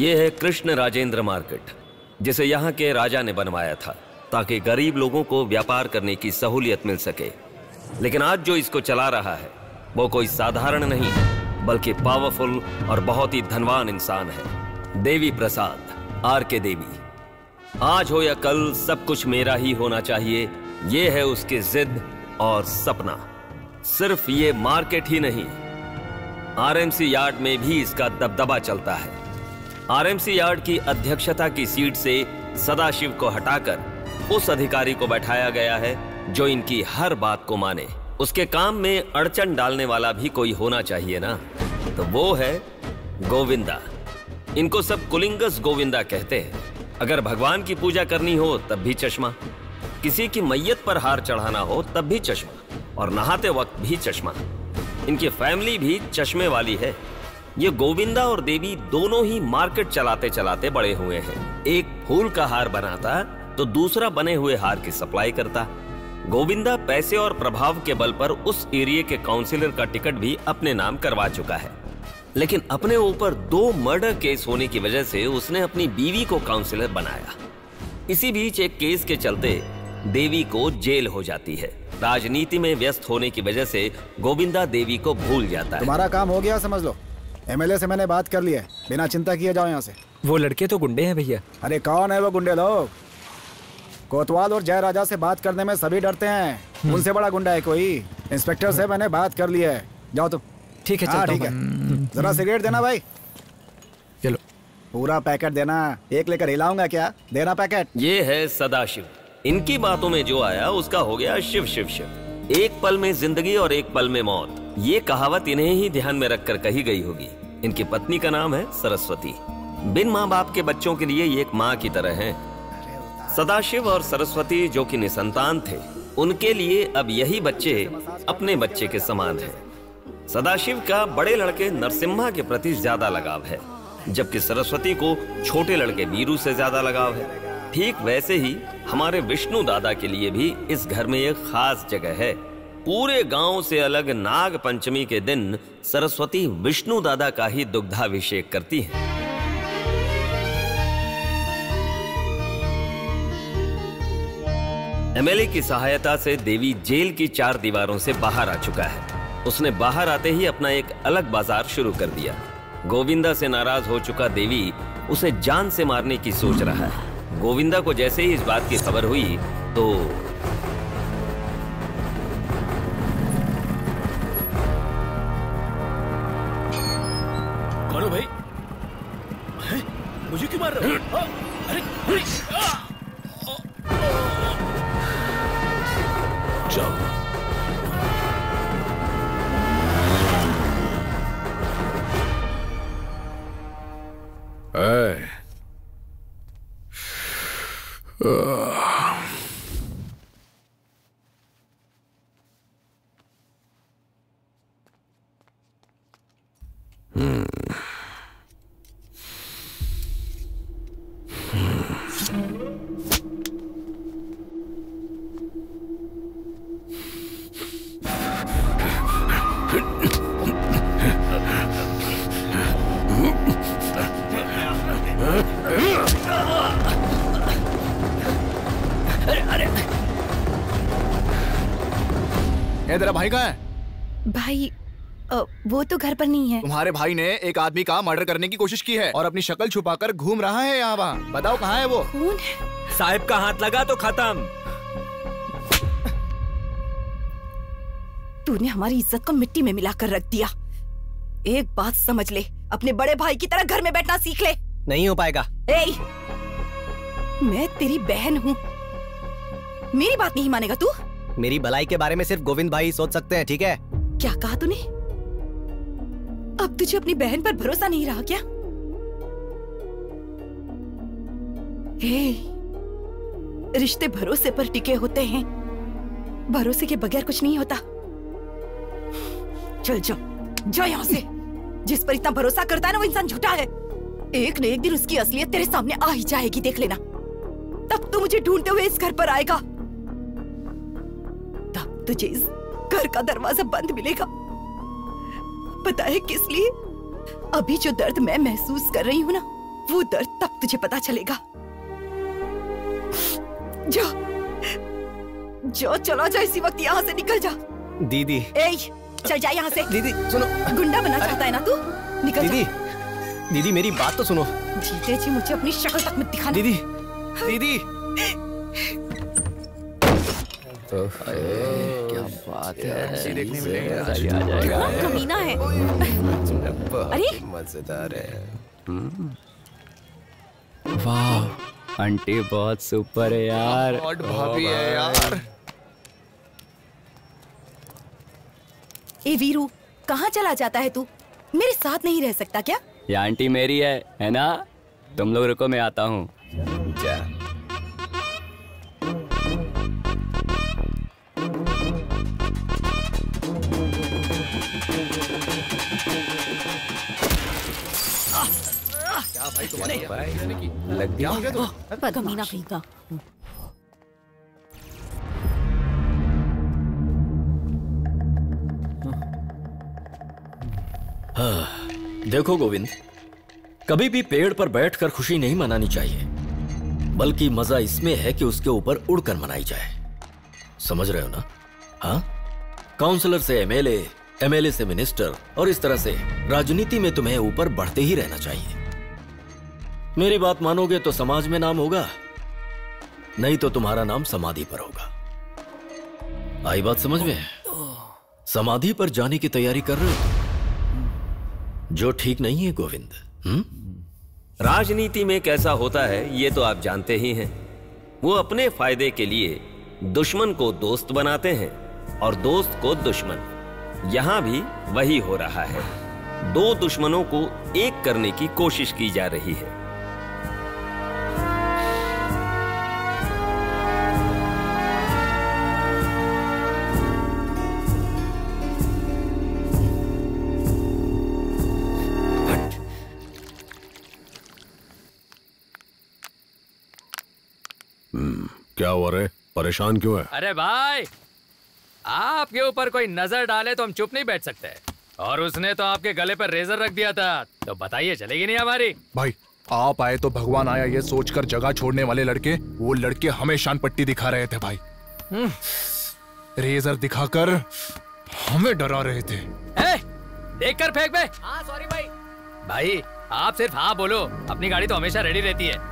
ये है कृष्ण राजेंद्र मार्केट, जिसे यहाँ के राजा ने बनवाया था ताकि गरीब लोगों को व्यापार करने की सहूलियत मिल सके। लेकिन आज जो इसको चला रहा है वो कोई साधारण नहीं बल्कि पावरफुल और बहुत ही धनवान इंसान है। देवी प्रसाद, आर के देवी। आज हो या कल सब कुछ मेरा ही होना चाहिए, ये है उसकी जिद और सपना। सिर्फ ये मार्केट ही नहीं, आरएमसी यार्ड में भी इसका दबदबा चलता है। आरएमसी यार्ड की अध्यक्षता की सीट से सदाशिव को हटाकर उस अधिकारी को बैठाया गया है जो इनकी हर बात को माने। उसके काम में अड़चन डालने वाला भी कोई होना चाहिए ना, तो वो है गोविंदा। इनको सब कुलिंगस गोविंदा कहते हैं। अगर भगवान की पूजा करनी हो तब भी चश्मा, किसी की मैयत पर हार चढ़ाना हो तब भी चश्मा, और नहाते वक्त भी चश्मा। इनकी फैमिली भी चश्मे वाली है। ये गोविंदा और देवी दोनों ही मार्केट चलाते चलाते बड़े हुए हैं। एक फूल का हार बनाता तो दूसरा बने हुए हार की सप्लाई करता। गोविंदा पैसे और प्रभाव के बल पर उस एरिया के काउंसिलर का टिकट भी अपने नाम करवा चुका है। लेकिन अपने ऊपर 2 मर्डर केस होने की वजह से उसने अपनी बीवी को काउंसिलर बनाया। इसी बीच एक केस के चलते देवी को जेल हो जाती है। राजनीति में व्यस्त होने की वजह से गोविंदा देवी को भूल जाता है। तुम्हारा काम हो गया समझ लो। एमएलए से मैंने बात कर ली है, बिना चिंता किए जाओ यहाँ से। वो लड़के तो गुंडे हैं भैया। अरे कौन है वो गुंडे लोग? कोतवाल और जय राजा से बात करने में सभी डरते हैं, उनसे बड़ा गुंडा है कोई? इंस्पेक्टर से मैंने बात कर ली है, जाओ तुम। ठीक है, चलता हूं। जरा सिगरेट देना भाई। चलो, पूरा पैकेट देना, एक लेकर हिलाऊंगा क्या? देना पैकेट। ये है सदाशिव। इनकी बातों में जो आया उसका हो गया शिव शिव शिव। एक पल में जिंदगी और एक पल में मौत, ये कहावत इन्हें ही ध्यान में रखकर कही गई होगी। इनकी पत्नी का नाम है सरस्वती। बिन माँ बाप के बच्चों के लिए ये एक माँ की तरह हैं। सदाशिव और सरस्वती जो कि निसंतान थे, उनके लिए अब यही बच्चे अपने बच्चे के समान हैं। सदाशिव का बड़े लड़के नरसिम्हा के प्रति ज्यादा लगाव है, जबकि सरस्वती को छोटे लड़के वीरू से ज्यादा लगाव है। ठीक वैसे ही हमारे विष्णु दादा के लिए भी इस घर में एक खास जगह है। पूरे गांव से अलग नाग पंचमी के दिन सरस्वती विष्णु दादा का ही दुग्धाभिषेक करती है। एमएलए की सहायता से देवी जेल की 4 दीवारों से बाहर आ चुका है। उसने बाहर आते ही अपना एक अलग बाजार शुरू कर दिया। गोविंदा से नाराज हो चुका देवी उसे जान से मारने की सोच रहा है। गोविंदा को जैसे ही इस बात की खबर हुई तो कौन हो भाई? मुझे क्यों मार रहे हो? अरे जाओ। तेरा भाई कहाँ है? भाई वो तो घर पर नहीं है। तुम्हारे भाई ने एक आदमी का मर्डर करने की कोशिश की है और अपनी शक्ल छुपाकर घूम रहा है यहाँ वहाँ। बताओ कहाँ है वो? कौन है? साहिब का हाथ लगा तो खत्म। तूने हमारी इज्जत को मिट्टी में मिलाकर रख दिया। एक बात समझ ले, अपने बड़े भाई की तरह घर में बैठना सीख ले। नहीं हो पाएगा। मैं तेरी बहन हूँ, मेरी बात नहीं मानेगा तू? मेरी भलाई के बारे में सिर्फ गोविंद भाई सोच सकते हैं, ठीक है? क्या कहा तूने? अब तुझे अपनी बहन पर भरोसा नहीं रहा क्या? रिश्ते भरोसे पर टिके होते हैं, भरोसे के बगैर कुछ नहीं होता। चल जाओ, जाओ यहाँ से। जिस पर इतना भरोसा करता है ना वो इंसान झूठा है। एक न एक दिन उसकी असलियत तेरे सामने आ ही जाएगी, देख लेना। तब तो मुझे ढूंढते हुए इस घर पर आएगा, तब तुझे इस घर का दरवाजा बंद मिलेगा। पता है किस लिए? अभी जो दर्द मैं महसूस कर रही हूँ ना, वो दर्द तब तुझे पता चलेगा। जा, जो चला जा, इसी वक्त यहाँ से निकल जा। दीदी। ए, चल जा यहाँ से। दीदी सुनो। गुंडा बनना चाहता है ना तू? निकल दीदी, दीदी मेरी बात तो सुनो। जीते जी मुझे अपनी शक्ल तक मत दिखाना। दीदी, दीदी। क्या बात है, देखने मिलेगा। कितना कमीना है। अरे मजेदार है। वाह, आंटी बहुत सुपर है यार। भाभी है यार। ए वीरू, कहाँ चला जाता है तू? मेरे साथ नहीं रह सकता क्या? ये आंटी मेरी है ना? तुम लोग रुको, मैं आता हूँ। जा। क्या भाई तुम्हारे लग गया? कमीना कहीं का। देखो गोविंद, कभी भी पेड़ पर बैठकर खुशी नहीं मनानी चाहिए, बल्कि मजा इसमें है कि उसके ऊपर उड़कर मनाई जाए। समझ रहे हो ना? हाँ, काउंसलर से एमएलए, एमएलए से मिनिस्टर, और इस तरह से राजनीति में तुम्हें ऊपर बढ़ते ही रहना चाहिए। मेरी बात मानोगे तो समाज में नाम होगा, नहीं तो तुम्हारा नाम समाधि पर होगा। आई बात समझ में? समाधि पर जाने की तैयारी कर रहे हो, जो ठीक नहीं है गोविंद। राजनीति में कैसा होता है ये तो आप जानते ही हैं। वो अपने फायदे के लिए दुश्मन को दोस्त बनाते हैं और दोस्त को दुश्मन। यहां भी वही हो रहा है। दो दुश्मनों को एक करने की कोशिश की जा रही है। क्या हुआ रे? परेशान क्यों है? अरे भाई, आपके ऊपर कोई नजर डाले तो हम चुप नहीं बैठ सकते, और उसने तो आपके गले पर रेजर रख दिया था, तो बताइए चलेगी नहीं हमारी? भाई आप आए तो भगवान आया ये सोचकर जगह छोड़ने वाले लड़के, वो लड़के हमें शान पट्टी दिखा रहे थे भाई। रेजर दिखाकर हमें डरा रहे थे। देखकर फेंक बे। हाँ सॉरी भाई। भाई आप सिर्फ हाँ बोलो, अपनी गाड़ी तो हमेशा रेडी रहती है।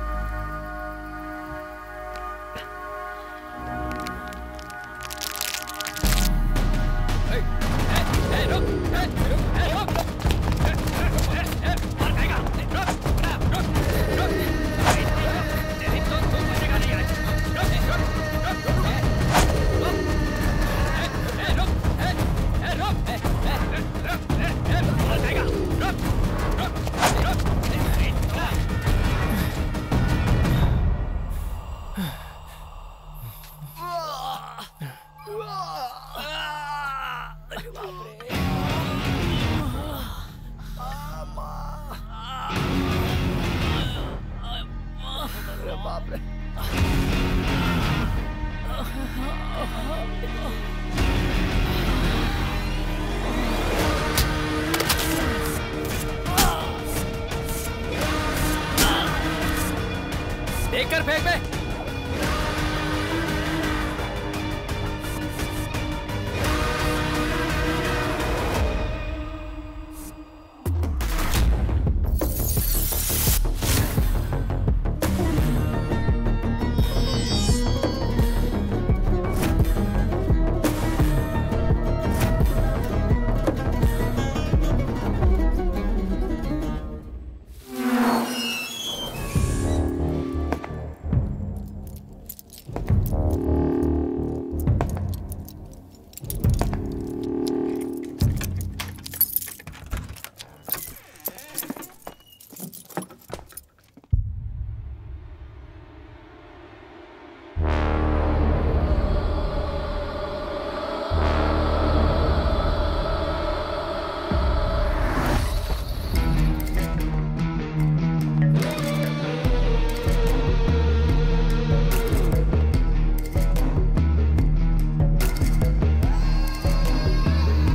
देखकर फेंक बे।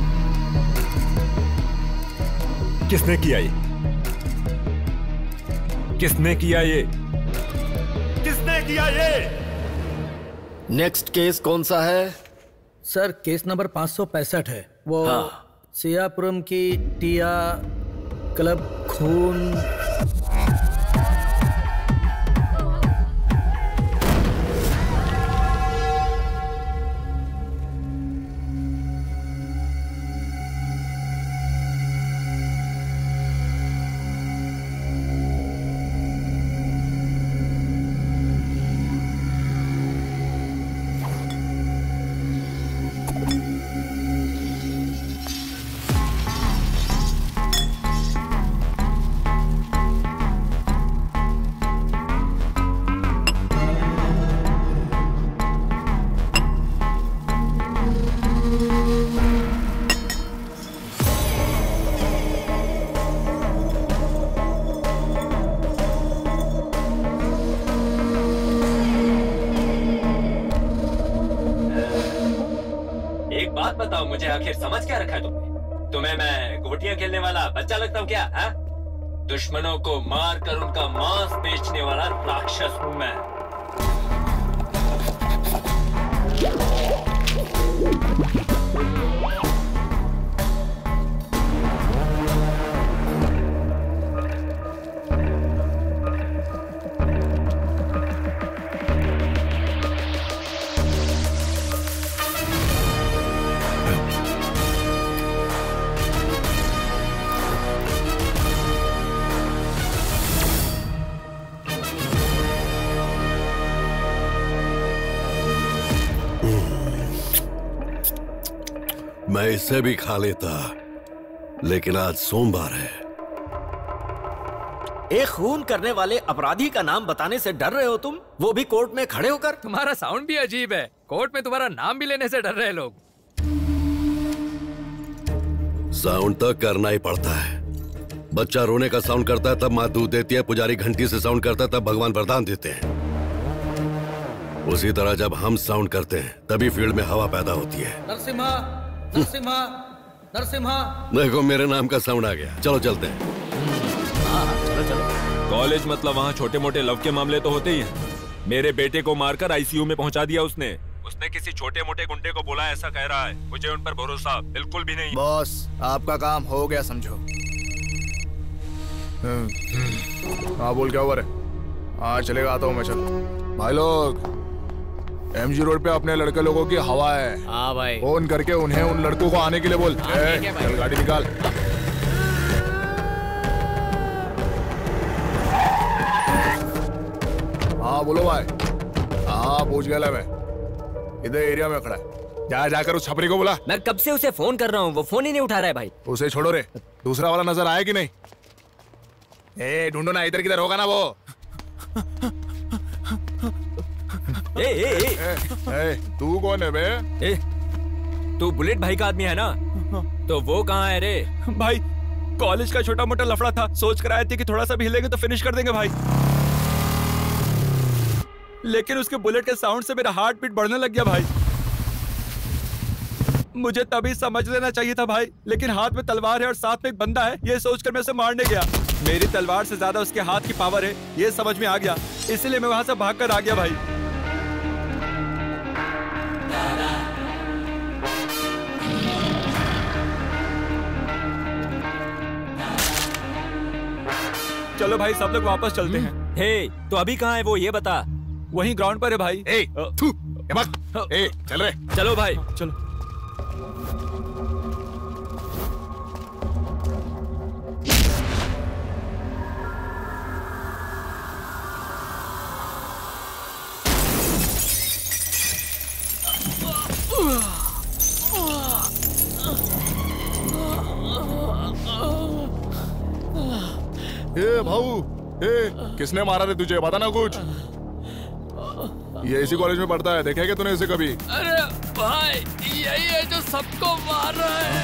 किसने किया ये? किसने किया ये? किसने किया ये? नेक्स्ट केस कौन सा है? सर केस नंबर 565 है। वो सियापुरम की टिया क्लब खून। बताओ मुझे, आखिर समझ क्या रखा है तुमने? तुम्हें मैं गोटियां खेलने वाला बच्चा लगता हूँ क्या? हा? दुश्मनों को मार कर उनका मांस बेचने वाला राक्षस हूँ मैं। मैं इसे भी खा लेता, लेकिन आज सोमवार है। एक खून करने वाले अपराधी का नाम बताने से डर रहे हो तुम, वो भी कोर्ट में खड़े होकर? तुम्हारा साउंड भी अजीब है। कोर्ट में तुम्हारा नाम भी लेने से डर रहे लोग। साउंड तो करना ही पड़ता है। बच्चा रोने का साउंड करता है तब माँ दूध देती है, पुजारी घंटी से साउंड करता है तब भगवान वरदान देते हैं। उसी तरह जब हम साउंड करते हैं तभी फील्ड में हवा पैदा होती है। नरसिम्हा, नरसिम्हा, नरसिम्हा। देखो मेरे नाम का साउंड आ गया, चलो चलते हैं। चलो चलो। कॉलेज मतलब वहाँ छोटे मोटे लव के मामले तो होते ही हैं। मेरे बेटे को मारकर आईसीयू में पहुँचा दिया उसने किसी छोटे मोटे गुंडे को बोला, ऐसा कह रहा है। मुझे उन पर भरोसा बिल्कुल भी नहीं। बॉस आपका काम हो गया समझो। हाँ बोल, क्या हुआ रे? हाँ चलेगा, आता हूँ मैं। चल भाई लोग, एमजी रोड पे अपने लड़के लोगों की हवा है। हाँ भाई, फोन करके उन्हें उन लड़कों को आने के लिए बोल। चल गाड़ी निकाल। हाँ बोलो भाई। हाँ पूछ गया मैं, इधर एरिया में खड़ा है। जाकर उस छपरी को बुला। मैं कब से उसे फोन कर रहा हूँ, वो फोन ही नहीं उठा रहा है भाई। उसे छोड़ो रे, दूसरा वाला नजर आया कि नहीं? ए ढूंढो ना, इधर किधर होगा ना वो। तू कौन है बे? तू बुलेट भाई का आदमी है ना? तो वो कहाँ है रे? भाई कॉलेज का छोटा मोटा लफड़ा था, सोच कर आए थे कि थोड़ा सा भी हिलेंगे तो फिनिश कर देंगे भाई। लेकिन उसके बुलेट के साउंड से मेरा हार्ट बीट बढ़ने लग गया भाई। मुझे तभी समझ लेना चाहिए था भाई, लेकिन हाथ में तलवार है और साथ में एक बंदा है, ये सोचकर मैं उसे मारने गया। मेरी तलवार से ज्यादा उसके हाथ की पावर है, ये समझ में आ गया, इसलिए मैं वहां से भागकर आ गया भाई। चलो भाई सब लोग वापस चलते हैं। हे, तो अभी कहाँ है वो, ये बता। वहीं ग्राउंड पर है भाई। चल रहे। चलो भाई चलो। ए भाऊ, किसने मारा रे तुझे, बता ना कुछ। ये इसी कॉलेज में पढ़ता है, देखा क्या तूने इसे कभी? अरे भाई यही है जो सबको मार रहा है।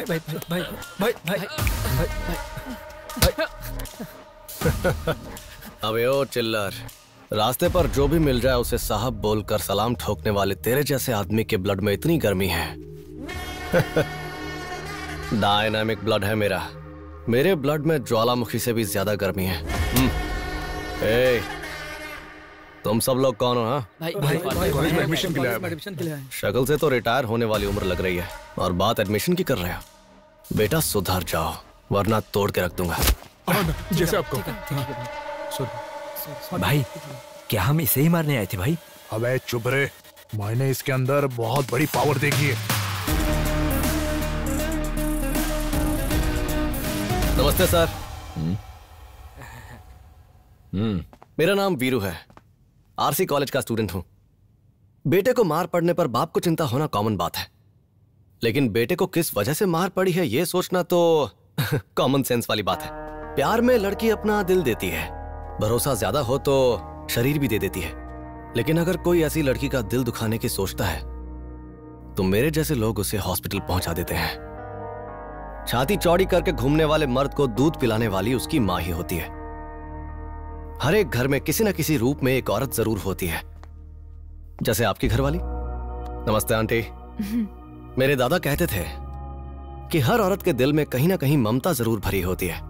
भाई भाई भाई भाई अबे ओ चिल्लर, रास्ते पर जो भी मिल जाए उसे साहब बोलकर सलाम ठोकने वाले तेरे जैसे आदमी के ब्लड में इतनी गर्मी है। डायनामिक ब्लड है मेरा। मेरे ब्लड में ज्वालामुखी से भी ज्यादा गर्मी है। ए, तुम सब लोग कौन हो? हाँ कॉलेज में एडमिशन के लिए आए। शक्ल से तो रिटायर होने वाली उम्र लग रही है और बात एडमिशन की कर रहे हो। बेटा सुधर जाओ वरना तोड़ के रख दूंगा। जैसे आपको। भाई क्या हम इसे ही मारने आए थे भाई? अबे चुप रे, मैंने इसके अंदर बहुत बड़ी पावर देखी है। नमस्ते सर। मेरा नाम वीरू है, आरसी कॉलेज का स्टूडेंट हूं। बेटे को मार पड़ने पर बाप को चिंता होना कॉमन बात है, लेकिन बेटे को किस वजह से मार पड़ी है यह सोचना तो कॉमन सेंस वाली बात है। प्यार में लड़की अपना दिल देती है, भरोसा ज्यादा हो तो शरीर भी दे देती है, लेकिन अगर कोई ऐसी लड़की का दिल दुखाने की सोचता है तो मेरे जैसे लोग उसे हॉस्पिटल पहुंचा देते हैं। छाती चौड़ी करके घूमने वाले मर्द को दूध पिलाने वाली उसकी मां ही होती है। हर एक घर में किसी न किसी रूप में एक औरत जरूर होती है, जैसे आपकी घरवाली। नमस्ते आंटी। मेरे दादा कहते थे कि हर औरत के दिल में कहीं ना कहीं ममता जरूर भरी होती है।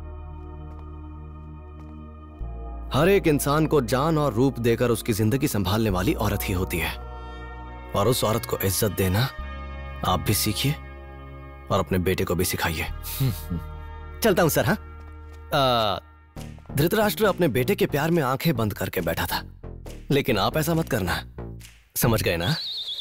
हर एक इंसान को जान और रूप देकर उसकी जिंदगी संभालने वाली औरत ही होती है, और उस औरत को इज्जत देना आप भी सीखिए और अपने बेटे को भी सिखाइए। चलता हूं सर। हाँ, धृतराष्ट्र अपने बेटे के प्यार में आंखें बंद करके बैठा था, लेकिन आप ऐसा मत करना, समझ गए ना?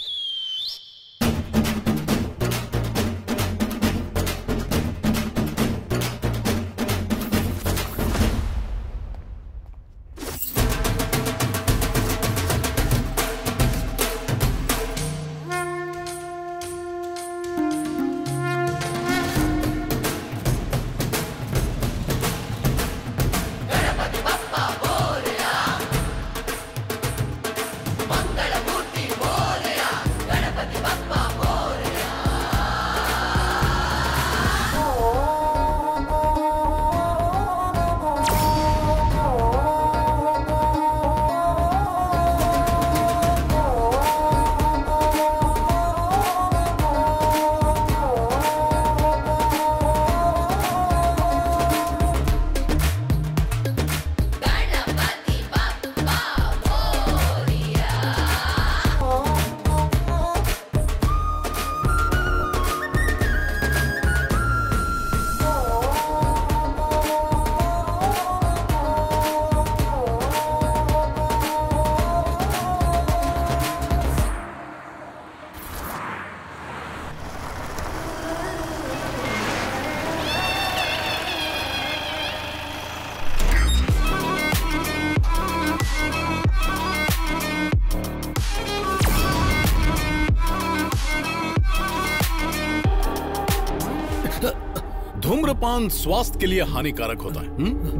धूम्रपान स्वास्थ्य के लिए हानिकारक होता है।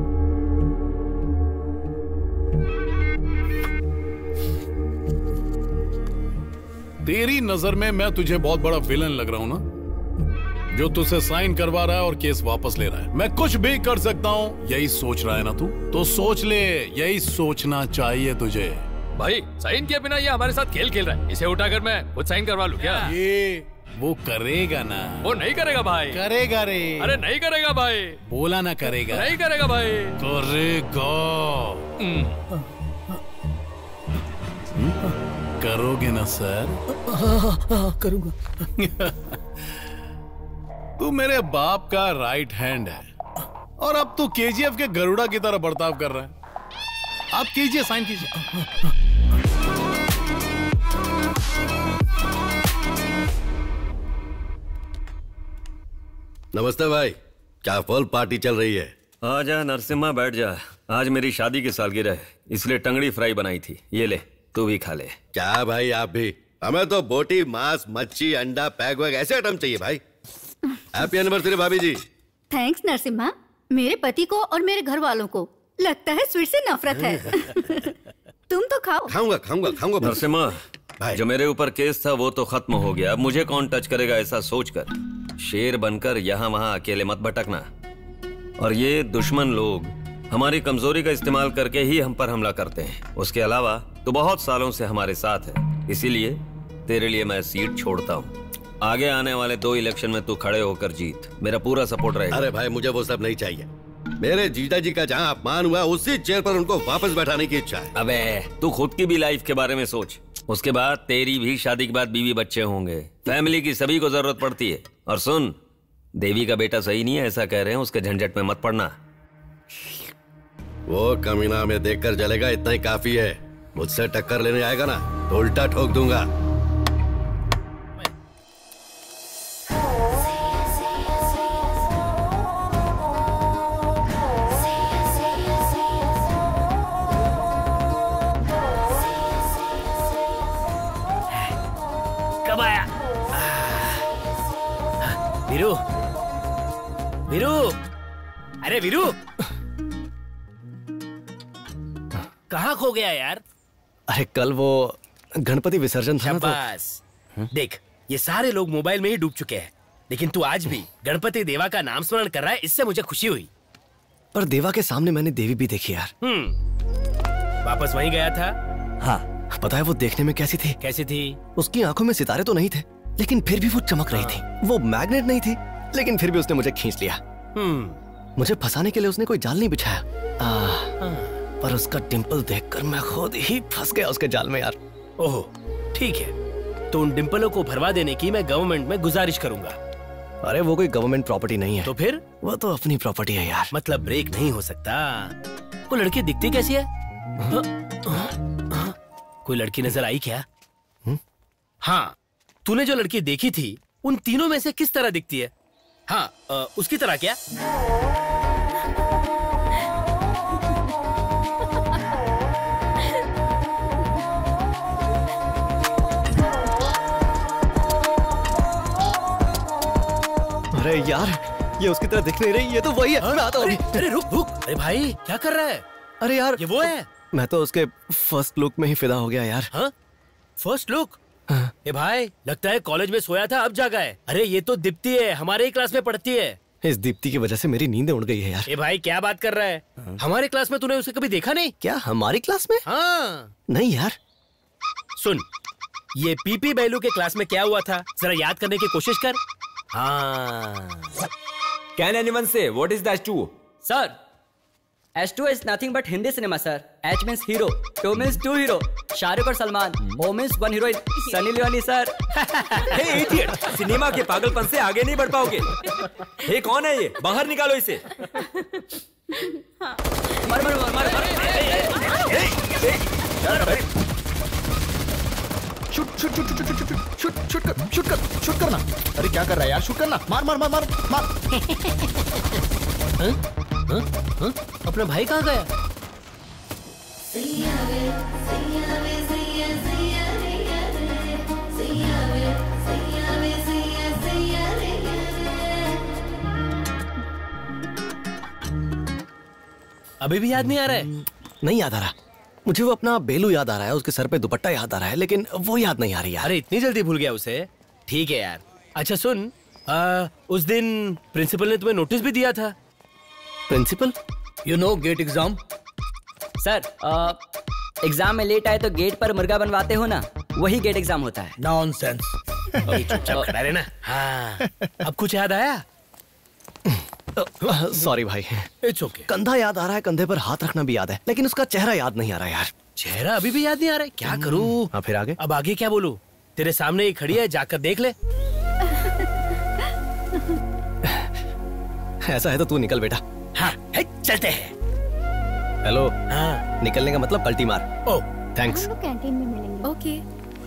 तेरी नजर में मैं तुझे बहुत बड़ा विलन लग रहा हूं ना, जो तुझसे साइन करवा रहा है और केस वापस ले रहा है। मैं कुछ भी कर सकता हूं, यही सोच रहा है ना तू? तो सोच ले, यही सोचना चाहिए तुझे। भाई साइन किए बिना ये हमारे साथ खेल खेल रहा है, इसे उठाकर मैं खुद साइन करवा लूं क्या? ये वो करेगा ना? वो नहीं करेगा भाई। करेगा रे। अरे नहीं करेगा भाई। बोला ना करेगा। नहीं करेगा भाई। करेगा। करोगे ना सर? करूंगा। तू मेरे बाप का राइट हैंड है और अब तू केजीएफ के गरुड़ा की तरह बर्ताव कर रहा है। आप कीजिए, साइन कीजिए। नमस्ते भाई, क्या फुल पार्टी चल रही है? आ जा नरसिम्हा, बैठ जा। आज मेरी शादी की सालगिरह है, इसलिए टंगड़ी फ्राई बनाई थी, ये ले तू भी खा ले। क्या भाई आप भी? हमें तो बोटी, मांस, मच्छी, अंडा, पैक वैग ऐसे आइटम चाहिए भाई। हैप्पी एनिवर्सरी भाभी जी। थैंक्स नरसिम्हा। मेरे पति को और मेरे घर वालों को लगता है स्वीट से नफरत है। तुम तो खाओ। खाऊंगा खाऊंगा खाऊंगा। नरसिम्हा, जो मेरे ऊपर केस था वो तो खत्म हो गया, अब मुझे कौन टच करेगा ऐसा सोचकर शेर बनकर यहाँ वहाँ अकेले मत भटकना। और ये दुश्मन लोग हमारी कमजोरी का इस्तेमाल करके ही हम पर हमला करते हैं। उसके अलावा तो बहुत सालों से हमारे साथ है, इसीलिए तेरे लिए मैं सीट छोड़ता हूँ। आगे आने वाले 2 इलेक्शन में तू खड़े होकर जीत, मेरा पूरा सपोर्ट रहेगा। अरे भाई मुझे वो सब नहीं चाहिए। मेरे जीजा जी का जहाँ अपमान हुआ उसी चेयर पर उनको वापस बैठाने की इच्छा है। अबे तू खुद की भी लाइफ के बारे में सोच। उसके बाद तेरी भी शादी के बाद बीवी बच्चे होंगे, फैमिली की सभी को जरूरत पड़ती है। और सुन, देवी का बेटा सही नहीं है ऐसा कह रहे हैं, उसके झंझट में मत पड़ना। वो कमीना में देखकर जलेगा इतना ही काफी है। मुझसे टक्कर लेने आएगा ना तो उल्टा ठोक दूंगा। कब आया? वीरू, वीरू, अरे वीरू, कहाँ खो गया यार? अरे कल वो गणपति विसर्जन था ना तो... शाबाश। देख, ये सारे लोग मोबाइल में ही डूब चुके हैं, लेकिन तू आज भी गणपति देवा का नाम स्मरण कर रहा है, इससे मुझे खुशी हुई। पर देवा के सामने मैंने देवी भी देखी यार। वापस वहीं गया था? हाँ। पता है वो देखने में कैसी थी? कैसी थी? उसकी आंखों में सितारे तो नहीं थे, लेकिन फिर भी वो चमक रही थी। वो मैग्नेट नहीं थी, लेकिन फिर भी उसने मुझे खींच लिया। मुझे फंसाने के लिए उसने कोई जाल नहीं बिछाया। पर उसका डिंपल देखकर मैं खुद ही फंस गया उसके जाल में यार। ओह, ठीक है, तो उन डिंपलों को भरवा देने की मैं गवर्नमेंट में गुजारिश करूंगा। अरे वो कोई गवर्नमेंट प्रॉपर्टी नहीं है। तो फिर? वो तो अपनी प्रॉपर्टी है यार। मतलब ब्रेक नहीं हो सकता। वो लड़की दिखती कैसी है? कोई लड़की नजर आई क्या? हाँ, तूने जो लड़की देखी थी उन तीनों में से किस तरह दिखती है? हाँ, उसकी तरह क्या? अरे यार, ये उसकी तरह दिख नहीं रही, ये तो वही है। मैं आता हूँ। अरे रुक रुक, अरे भाई क्या कर रहा है? अरे यार, ये वो है। मैं तो उसके फर्स्ट लुक में ही फिदा हो गया यार। हाँ? First look? ए भाई, लगता है कॉलेज में सोया था अब जागा है। अरे ये तो दीप्ति है, हमारे ही क्लास में पढ़ती है। इस दीप्ति की वजह से मेरी नींद उड़ गई है यार। ए भाई क्या बात कर रहा है? हमारे क्लास में तूने उसे कभी देखा नहीं? क्या हमारी क्लास में? हाँ। नहीं यार। सुन, ये पीपी बैलू के क्लास में क्या हुआ था जरा याद करने की कोशिश कर। हाँ। Can anyone say what is the H2O? Sir, H2O is nothing but Hindi cinema, sir. H means hero, 2 means 2 hero. Shahrukh और Salman, O means 1 heroine, Sunny Leone sir. Hey idiot! Cinema के पागलपन से आगे नहीं बढ़ पाओगे। हे कौन है ये? बाहर निकालो इसे। मर मर मर मर मर। शूट करना। अरे क्या कर रहा है यार? शूट करना। मार मार मार मार मार। अपना भाई कहाँ गया? अभी भी याद नहीं आ रहा है? नहीं याद आ रहा। मुझे वो अपना बेलू याद आ रहा है, उसके सर पे दुपट्टा याद आ रहा है, लेकिन वो याद नहीं आ रही यार। अरे इतनी जल्दी भूल गया उसे? ठीक है यार। अच्छा सुन, उस दिन प्रिंसिपल ने तुम्हें नोटिस भी दिया था। Principal? You know gate exam? Sir, exam में लेट आए तो गेट पर मुर्गा बनवाते हो ना, वही गेट एग्जाम होता है। नॉनसेंस। चुपचाप खड़ा रहना। हाँ, अब कुछ याद आया? सॉरी भाई। It's okay. कंधा याद आ रहा है, कंधे पर हाथ रखना भी याद है, लेकिन उसका चेहरा याद नहीं आ रहा यार। चेहरा अभी भी याद नहीं आ रहा है? क्या करूं? हाँ, फिर आगे? अब आगे क्या बोलूं? तेरे सामने ही खड़ी है, जाकर देख ले। ऐसा है तो तू निकल बेटा। हाँ, चलते हैं। हेलो। हाँ। निकलने का मतलब पलटी मार। ओह, थैंक्स। कैंटीन में मिलेंगे। ओके।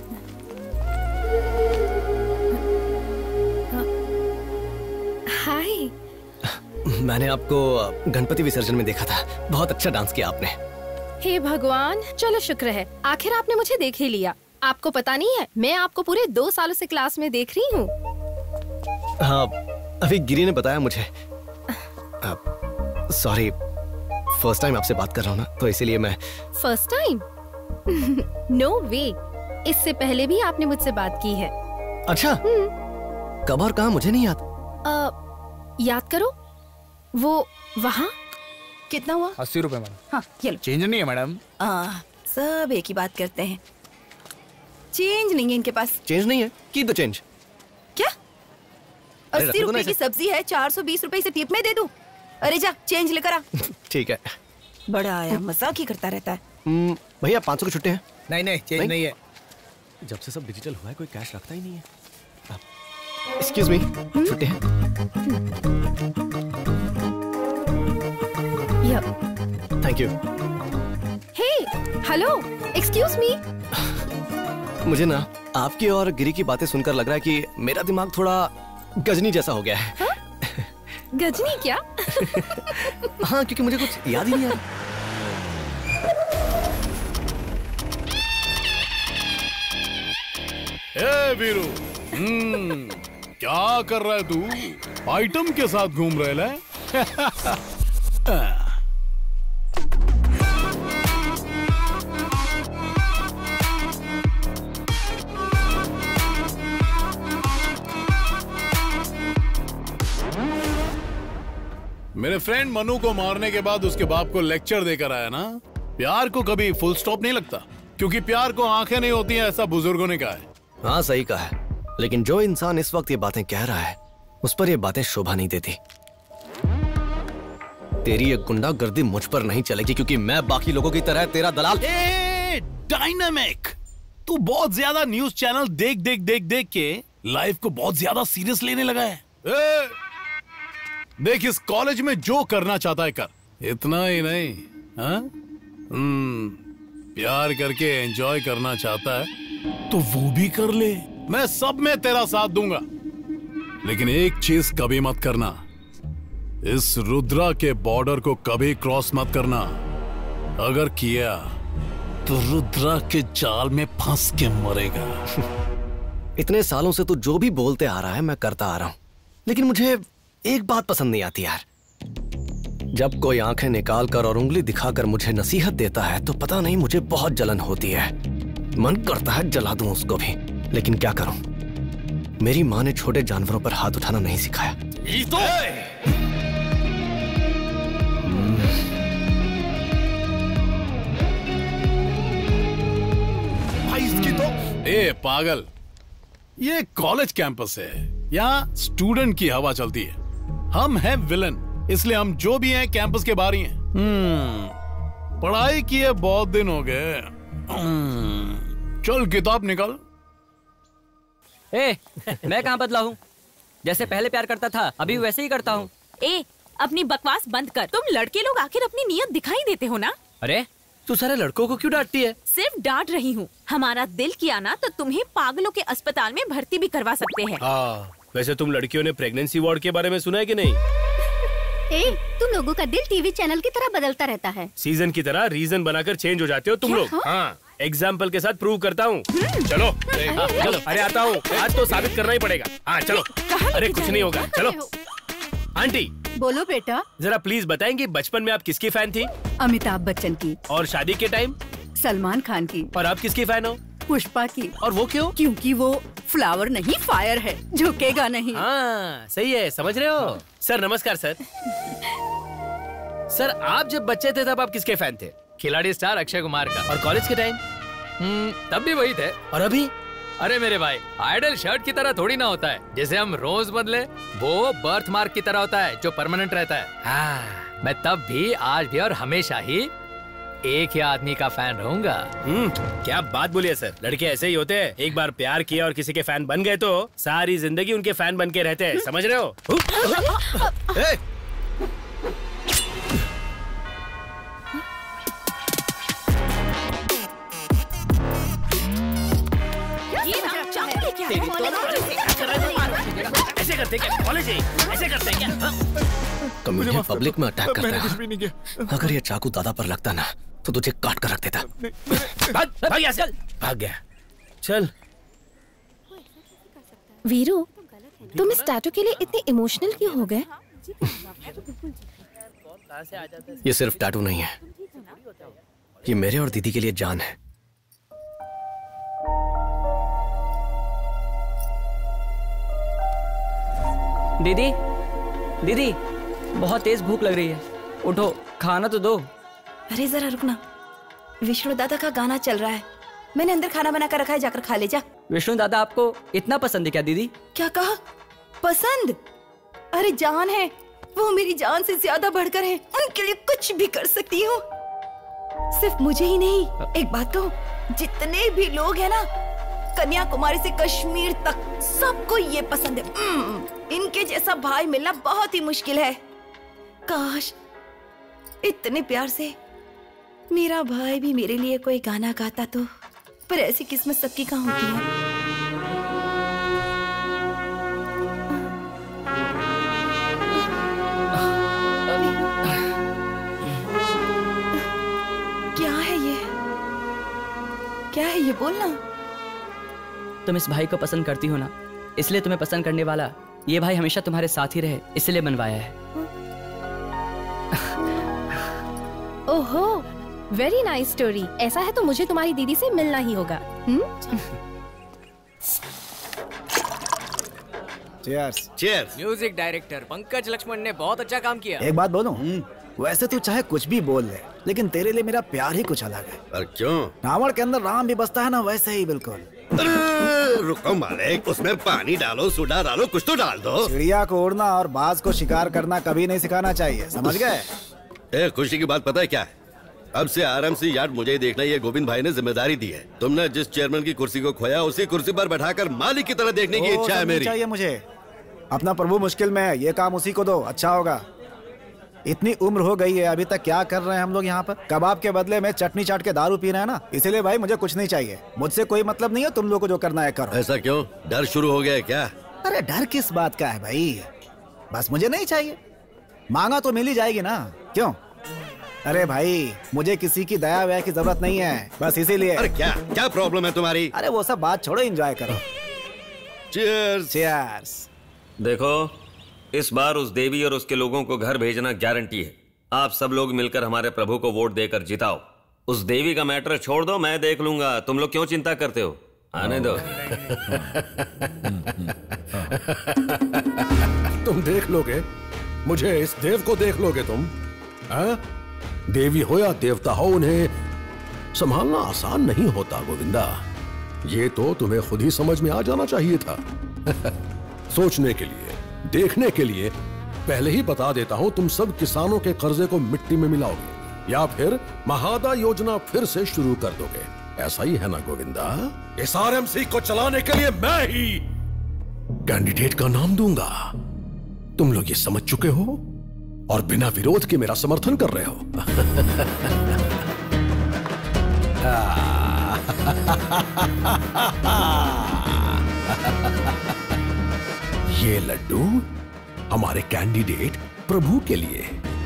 हाय। मैंने आपको गणपति विसर्जन में देखा था, बहुत अच्छा डांस किया आपने। हे भगवान, चलो शुक्र है, आखिर आपने मुझे देख ही लिया। आपको पता नहीं है, मैं आपको पूरे 2 सालों से क्लास में देख रही हूँ। हाँ, अभी गिरी ने बताया मुझे। सॉरी, फर्स्ट टाइम आपसे बात कर रहा हूँ ना, तो इसीलिए मैं। First time? नो वे, इससे पहले भी आपने मुझसे बात की है। अच्छा, कब और कहाँ मुझे नहीं याद। याद करो, वो वहाँ। कितना हुआ? 80 रुपए मैडम। हाँ ये लो। चेंज नहीं है मैडम। सब एक ही बात करते हैं। चेंज नहीं है इनके पास। चेंज नहीं है? Keep the change. क्या? अरे 80 रुपए की सब्जी है, 420 रुपए इसे टिप में दे दूं? अरे जा चेंज लेकर आ। ठीक है। बड़ा आया, मजाक ही करता रहता है। भैया 500 के छुट्टे हैं? नहीं चेंज नहीं है। जब से सब डिजिटल हुआ है कोई कैश रखता ही नहीं है। एक्सक्यूज मी, छुट्टे हैं? Thank you. Hey, hello, excuse me. मुझे ना आपकी और गिरी की बातें सुनकर लग रहा है कि मेरा दिमाग थोड़ा गजनी जैसा हो गया है। हा? गजनी क्या? हाँ, क्योंकि मुझे कुछ याद ही नहीं आ रहा। ए वीरू, क्या कर रहा है तू? आइटम के साथ घूम रहे है? मेरे फ्रेंड मनु को मारने के बाद उसके बाप को लेक्चर देकर आया ना, प्यार को कभी फुल स्टॉप नहीं लगता, क्योंकि प्यार को आंखें नहीं होती हैं, ऐसा बुजुर्गों ने कहा है। हाँ सही कहा है, लेकिन जो इंसान इस वक्त ये बातें कह रहा है उस पर ये बातें शोभा नहीं देती। तेरी ये गुंडागर्दी मुझ पर नहीं चलेगी, क्योंकि मैं बाकी लोगों की तरह तेरा दलाल। डायनामिक, तू बहुत ज्यादा न्यूज चैनल देख के लाइफ को बहुत ज्यादा सीरियस लेने लगा है। देख, इस कॉलेज में जो करना चाहता है कर, इतना ही नहीं। हाँ? प्यार करके एंजॉय करना चाहता है तो वो भी कर ले, मैं सब में तेरा साथ दूंगा। लेकिन एक चीज कभी मत करना, इस रुद्रा के बॉर्डर को कभी क्रॉस मत करना। अगर किया तो रुद्रा के जाल में फंस के मरेगा। इतने सालों से तू जो भी बोलते आ रहा है मैं करता आ रहा हूं, लेकिन मुझे एक बात पसंद नहीं आती यार। जब कोई आंखें निकाल कर और उंगली दिखाकर मुझे नसीहत देता है तो पता नहीं मुझे बहुत जलन होती है। मन करता है जला दूं उसको भी, लेकिन क्या करूं, मेरी माँ ने छोटे जानवरों पर हाथ उठाना नहीं सिखाया। भाई इसकी तो ए पागल, ये कॉलेज कैंपस है, यहाँ स्टूडेंट की हवा चलती है। हम हैं विलन, इसलिए हम जो भी हैं कैंपस के बाहर ही हैं। पढ़ाई किए बहुत दिन हो गए। चल किताब निकाल। मैं कहाँ बदला हूँ? जैसे पहले प्यार करता था अभी वैसे ही करता हूँ। अपनी बकवास बंद कर। तुम लड़के लोग आखिर अपनी नीयत दिखाई देते हो ना। अरे तू सारे लड़कों को क्यों डांटती है? सिर्फ डांट रही हूँ। हमारा दिल किया ना तो तुम्हें पागलों के अस्पताल में भर्ती भी करवा सकते हैं। वैसे तुम लड़कियों ने प्रेगनेंसी वार्ड के बारे में सुना है कि नहीं? तुम लोगों का दिल टीवी चैनल की तरह बदलता रहता है। सीजन की तरह रीजन बनाकर चेंज हो जाते हो तुम लोग। हाँ, एग्जाम्पल के साथ प्रूव करता हूँ। चलो चलो, अरे आता हूँ, आज तो साबित करना ही पड़ेगा। हाँ चलो। अरे कुछ नहीं होगा, चलो। आंटी बोलो बेटा। जरा प्लीज बताएंगे बचपन में आप किसकी फैन थी? अमिताभ बच्चन की। और शादी के टाइम? सलमान खान की। और आप किसकी फैन हो? पुष्पा की। और वो क्यों? क्योंकि वो फ्लावर नहीं फायर है, झुकेगा नहीं। हाँ सही है, समझ रहे हो। सर नमस्कार सर। सर आप जब बच्चे थे तब आप किसके फैन थे? खिलाड़ी स्टार अक्षय कुमार का। और कॉलेज के टाइम? तब भी वही थे। और अभी? अरे मेरे भाई, आइडल शर्ट की तरह थोड़ी ना होता है, जैसे हम रोज बदले, वो बर्थ मार्क की तरह होता है जो परमानेंट रहता है। हाँ, मैं तब भी, आज भी और हमेशा ही एक ही आदमी का फैन रहूंगा। क्या बात बोलिए सर, लड़के ऐसे ही होते हैं। एक बार प्यार किया और किसी के फैन बन गए तो सारी जिंदगी उनके फैन बन के रहते हैं, समझ रहे हो? ऐसे करते क्या कॉलेज है? ऐसे करते क्या? कमीने पब्लिक में अटैक करता है। अगर ये चाकू दादा पर लगता ना तो तुझे काट कर रख देता। भाग यहाँ से। भाग गया। चल वीरू, तुम इस टैटू के लिए इतने इमोशनल क्यों हो गए? ये सिर्फ टैटू नहीं है, ये मेरे और दीदी के लिए जान है। दीदी दीदी बहुत तेज भूख लग रही है, उठो खाना तो दो। अरे जरा रुकना, विष्णु दादा का गाना चल रहा है, मैंने अंदर खाना बना कर रखा है, जाकर खा ले जा। विष्णु दादा आपको इतना पसंद है क्या दीदी? क्या कहा? पसंद? अरे जान है, वो मेरी जान से ज्यादा बढ़कर है, उनके लिए कुछ भी कर सकती हूँ। सिर्फ मुझे ही नहीं, एक बात कहूँ, जितने भी लोग हैं ना, कन्याकुमारी से कश्मीर तक, सबको ये पसंद है। इनके जैसा भाई मिलना बहुत ही मुश्किल है। काश इतने प्यार से मेरा भाई भी मेरे लिए कोई गाना गाता तो, पर ऐसी किस्मत सबकी कहाँ होती है। क्या है ये, बोलना। तुम इस भाई को पसंद करती हो ना, इसलिए तुम्हें पसंद करने वाला ये भाई हमेशा तुम्हारे साथ ही रहे, इसलिए बनवाया है। ओहो, वेरी नाइस स्टोरी। ऐसा है तो मुझे तुम्हारी दीदी से मिलना ही होगा। Cheers. Cheers. Music director Pankaj Laxman ने बहुत अच्छा काम किया। एक बात बोलूं, वैसे तू चाहे कुछ भी बोल ले, लेकिन तेरे लिए मेरा प्यार ही कुछ अलग है। पर क्यों? रावण के अंदर राम भी बसता है ना, वैसे ही बिल्कुल। रुको मालिक, उसमें पानी डालो, सोडा डालो, कुछ तो डाल दो। चिड़िया को उड़ना और बाज को शिकार करना कभी नहीं सिखाना चाहिए, समझ गए? खुशी की बात पता है क्या है? अब से आराम से यार्ड मुझे ही देखना, ये गोविंद भाई ने जिम्मेदारी दी है। तुमने जिस चेयरमैन की कुर्सी को खोया, उसी कुर्सी पर बैठाकर मालिक की तरह देखने की इच्छा है मेरी। चाहिए मुझे, अपना प्रभु मुश्किल में है, ये काम उसी को दो, अच्छा होगा। इतनी उम्र हो गई है, अभी तक क्या कर रहे हैं हम लोग यहाँ पर? कबाब के बदले में चटनी चाट के दारू पी रहे हैं ना, इसीलिए भाई मुझे कुछ नहीं चाहिए। मुझसे कोई मतलब नहीं है, तुम लोग को जो करना है करो। ऐसा क्यों? डर शुरू हो गया है क्या? अरे डर किस बात का है भाई, बस मुझे नहीं चाहिए, मांगा तो मिल ही जाएगी ना, क्यों? अरे भाई मुझे किसी की दया वया की जरूरत नहीं है, बस इसीलिए। अरे क्या क्या प्रॉब्लम है तुम्हारी? अरे वो सब बात छोड़ो, एंजॉय करो। चीयर्स। चीयर्स। देखो, इस बार उस देवी और उसके लोगों को घर भेजना गारंटी है। आप सब लोग मिलकर हमारे प्रभु को वोट देकर जिताओ। उस देवी का मैटर छोड़ दो, मैं देख लूंगा। तुम लोग क्यों चिंता करते हो? आने दो। तुम देख लोगे मुझे, इस देव को देख लोगे तुम? देवी हो या देवता हो, उन्हें संभालना आसान नहीं होता गोविंदा। ये तो तुम्हें खुद ही समझ में आ जाना चाहिए था। सोचने के लिए, देखने के लिए पहले ही बता देता हूं, तुम सब किसानों के कर्जे को मिट्टी में मिलाओगे या फिर महादा योजना फिर से शुरू कर दोगे। ऐसा ही है ना गोविंदा? इस आरएमसी को चलाने के लिए मैं ही कैंडिडेट का नाम दूंगा। तुम लोग ये समझ चुके हो और बिना विरोध के मेरा समर्थन कर रहे हो। ये लड्डू हमारे कैंडिडेट प्रभु के लिए।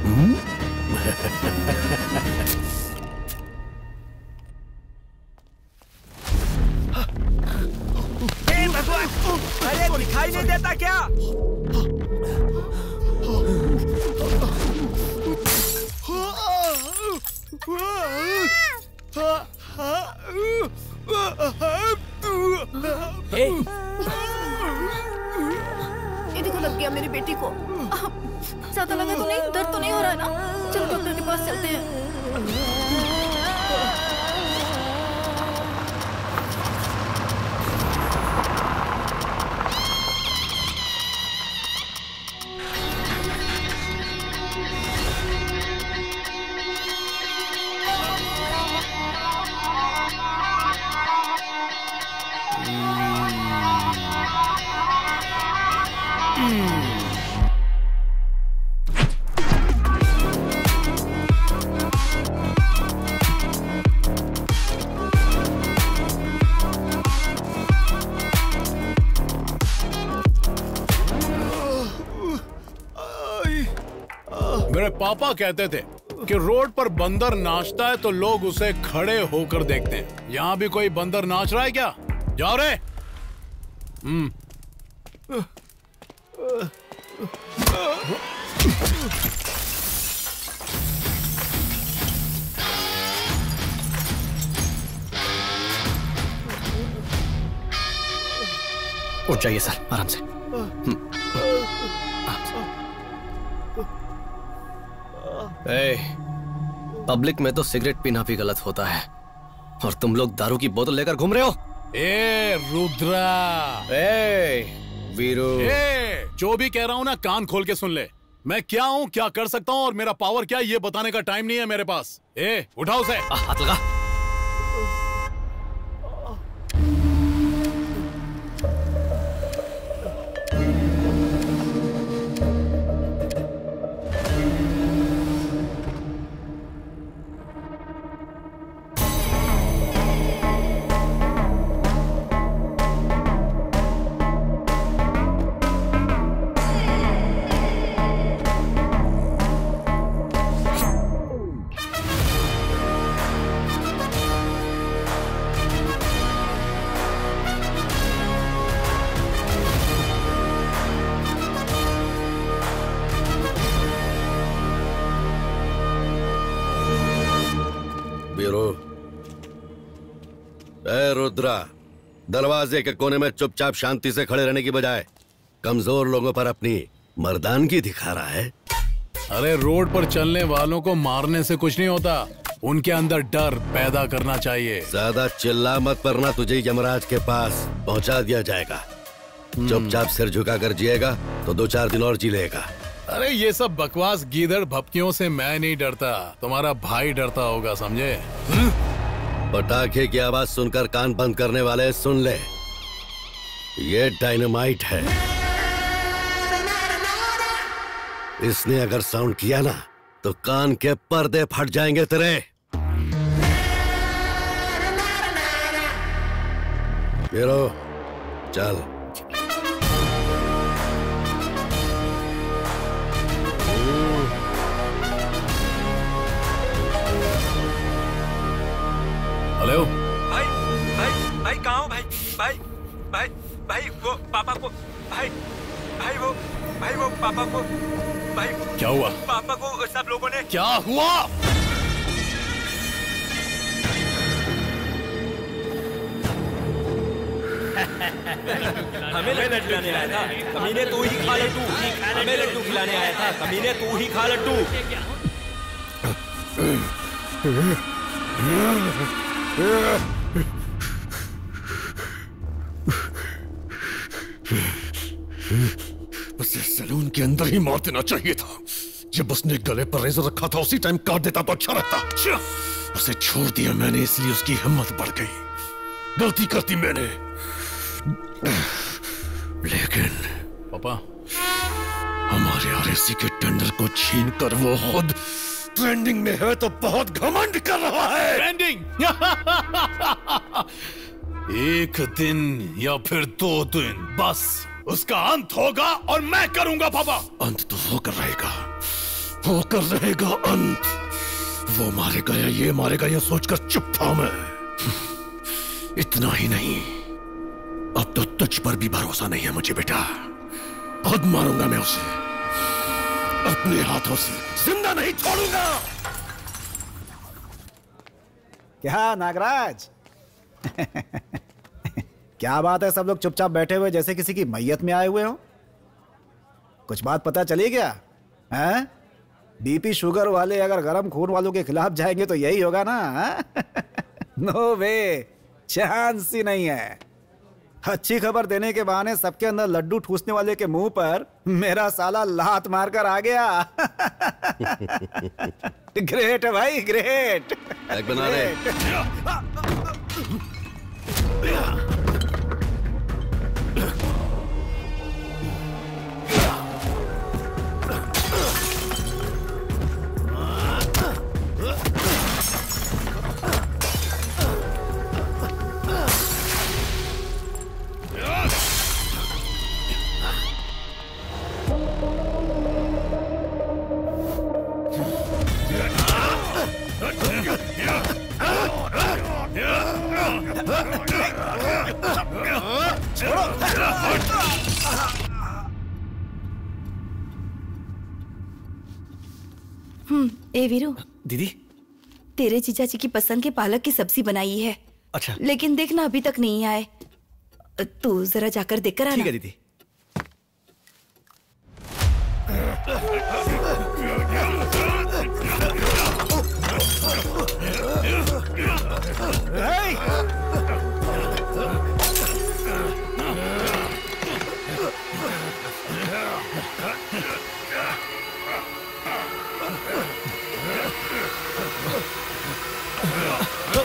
हे भगवान, अरे दिखाई नहीं देता क्या? ये देखो, लग गया मेरी बेटी को। ज्यादा लगा तो नहीं? दर्द तो नहीं हो रहा है ना? चलो डॉक्टर के पास चलते हैं। मेरे पापा कहते थे कि रोड पर बंदर नाचता है तो लोग उसे खड़े होकर देखते हैं। यहाँ भी कोई बंदर नाच रहा है क्या? जाओ रे। उठ जाइए सर, आराम से। पब्लिक में तो सिगरेट पीना भी गलत होता है और तुम लोग दारू की बोतल लेकर घूम रहे हो। ए रुद्रा, वीरू, जो भी कह रहा हूं ना कान खोल के सुन ले। मैं क्या हूं, क्या कर सकता हूं और मेरा पावर क्या है ये बताने का टाइम नहीं है मेरे पास। उठाओ उसे। हाथ लगा। रुद्रा, दरवाजे के कोने में चुपचाप शांति से खड़े रहने की बजाय कमजोर लोगों पर अपनी मर्दानगी दिखा रहा है। अरे रोड पर चलने वालों को मारने से कुछ नहीं होता, उनके अंदर डर पैदा करना चाहिए। ज्यादा चिल्ला मत, वरना तुझे यमराज के पास पहुंचा दिया जाएगा। चुपचाप सिर झुकाकर जिएगा तो 2-4 दिन और जी लेगा। अरे ये सब बकवास गीदड़ भपकियों से मैं नहीं डरता, तुम्हारा भाई डरता होगा, समझे? पटाखे की आवाज सुनकर कान बंद करने वाले सुन ले, ये डायनामाइट है। इसने अगर साउंड किया ना तो कान के पर्दे फट जाएंगे तेरे। हीरो चल। हेलो भाई भाई भाई कहाँ हो भाई? भाई भाई भाई वो पापा को भाई भाई वो पापा को भाई। क्या हुआ? पापा को सब लोगों ने। क्या हुआ? हमें लड्डू खिलाने आया था कमीने, तू ही खा लड्डू। हमें लड्डू खिलाने आया था कमीने, तू ही खा लड्डू। उसे सैलून के अंदर ही मार देना चाहिए था। जब उसने गले पर रेजर रखा था उसी टाइम काट देता तो अच्छा रहता। उसे छोड़ दिया मैंने, इसलिए उसकी हिम्मत बढ़ गई। गलती करती मैंने, लेकिन पापा हमारे आरएसी के टेंडर को छीन कर वो खुद ट्रेंडिंग में है तो बहुत घमंड कर रहा है। ट्रेंडिंग? एक दिन या फिर 2 दिन बस उसका अंत होगा और मैं करूंगा पापा। अंत तो होकर रहेगा अंत। वो मारेगा या ये मारेगा ये सोचकर चुप था मैं। इतना ही नहीं, अब तो तुझ पर भी भरोसा नहीं है मुझे बेटा। खुद मारूंगा मैं उसे, अपने हाथों से, जिंदा नहीं छोड़ूंगा। क्या नागराज? क्या बात है, सब लोग चुपचाप बैठे हुए जैसे किसी की मैयत में आए हुए हो? कुछ बात पता चली क्या? हैं? बीपी शुगर वाले अगर गर्म खून वालों के खिलाफ जाएंगे तो यही होगा ना? नो वे, चांस ही नहीं है। अच्छी खबर देने के बहाने सबके अंदर लड्डू ठूसने वाले के मुंह पर मेरा साला लात मारकर आ गया। ग्रेट है भाई, ग्रेट। एक बना रहे। ए वीरू, दीदी तेरे जीजा जी की पसंद के पालक की सब्जी बनाई है। अच्छा, लेकिन देखना अभी तक नहीं आए। तू जरा जाकर देखकर आना। ठीक है दीदी।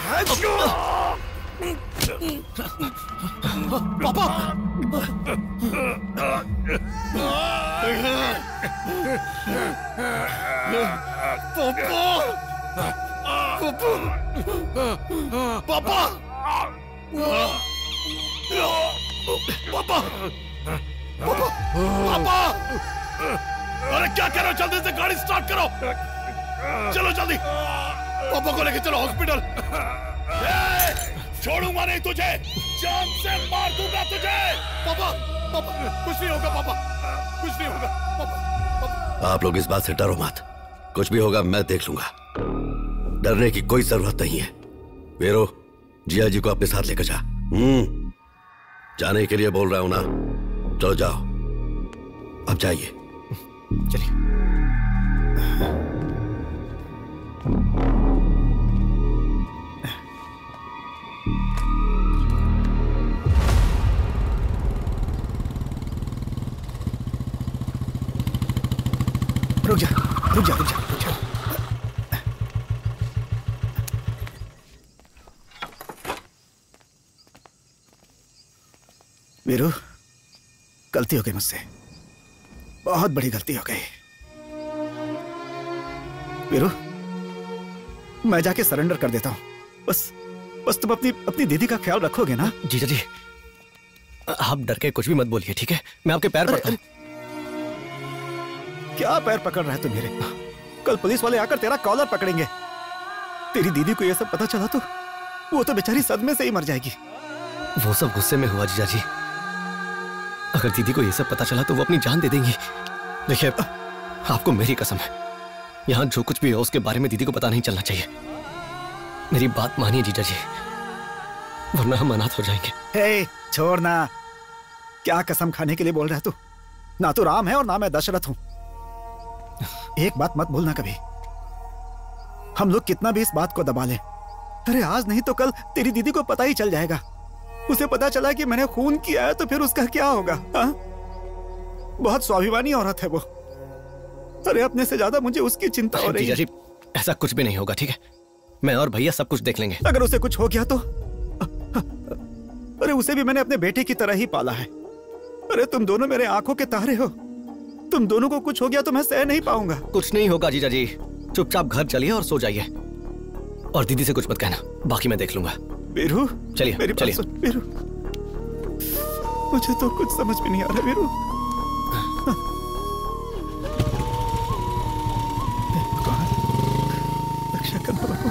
पापा पापा पापा पापा अरे क्या करो, जल्दी से गाड़ी स्टार्ट करो, चलो जल्दी, पापा को लेके चलो हॉस्पिटल। छोड़ूंगा नहीं तुझे, जान से मार दूंगा तुझे। पापा पापा कुछ नहीं होगा, पापा कुछ नहीं होगा, पापा। आप लोग इस बात से डरो मत, कुछ भी होगा मैं देख लूंगा, डरने की कोई जरूरत नहीं है। वीरू, जिया जी को अपने साथ लेकर जा। जाने के लिए बोल रहा हूं ना, चलो जाओ, अब जाइए। चलिए। रुक जा रुक जा रुक जा रुक जा। वीरू, गलती हो गई मुझसे, बहुत बड़ी गलती हो गई। वीरू, मैं जाके सरेंडर कर देता हूं। बस तुम अपनी दीदी का ख्याल रखोगे ना? जीजा जी, आप डर के कुछ भी मत बोलिए, ठीक है? मैं आपके पैर पड़ता हूं। क्या पैर पकड़ रहा है तू मेरे? कल पुलिस वाले आकर तेरा कॉलर पकड़ेंगे। तेरी दीदी को यह सब पता चला तो वो तो बेचारी सदमे से ही मर जाएगी। वो सब गुस्से में हुआ जीजा जी, अगर दीदी को ये सब पता चला तो वो अपनी जान दे देंगी। देखिए, आपको मेरी कसम है, यहाँ जो कुछ भी है उसके बारे में दीदी को पता नहीं चलना चाहिए। मेरी बात मानिए जीजा जी, वरना हम अनाथ हो जाएंगे। हे, छोड़ना, क्या कसम खाने के लिए बोल रहा है तू? ना तो राम है और ना मैं दशरथ हूं। एक बात मत भूलना कभी, हम लोग कितना भी इस बात को दबा लें, अरे आज नहीं तो कल तेरी दीदी को पता ही चल जाएगा। उसे पता चला कि मैंने खून किया है तो फिर उसका क्या होगा? हाँ? बहुत स्वाभिमानी औरत है वो। अरे अपने से ज्यादा मुझे उसकी चिंता हो रही है। ऐसा कुछ भी नहीं होगा, ठीक है? मैं और भैया सब कुछ देख लेंगे। अगर उसे कुछ हो गया तो? अरे उसे भी मैंने अपने बेटे की तरह ही पाला है। अरे तुम दोनों मेरे आंखों के तारे हो, तुम दोनों को कुछ हो गया तो मैं सह नहीं पाऊंगा। कुछ नहीं होगा जीजा जी, चुपचाप घर चलिए और सो जाइए, और दीदी से कुछ मत कहना, बाकी मैं देख लूंगा। वीरू, चलिए मेरी बात सुन वीरू, मुझे तो कुछ समझ में नहीं आ रहा वीरू। रक्षा करना बाबू।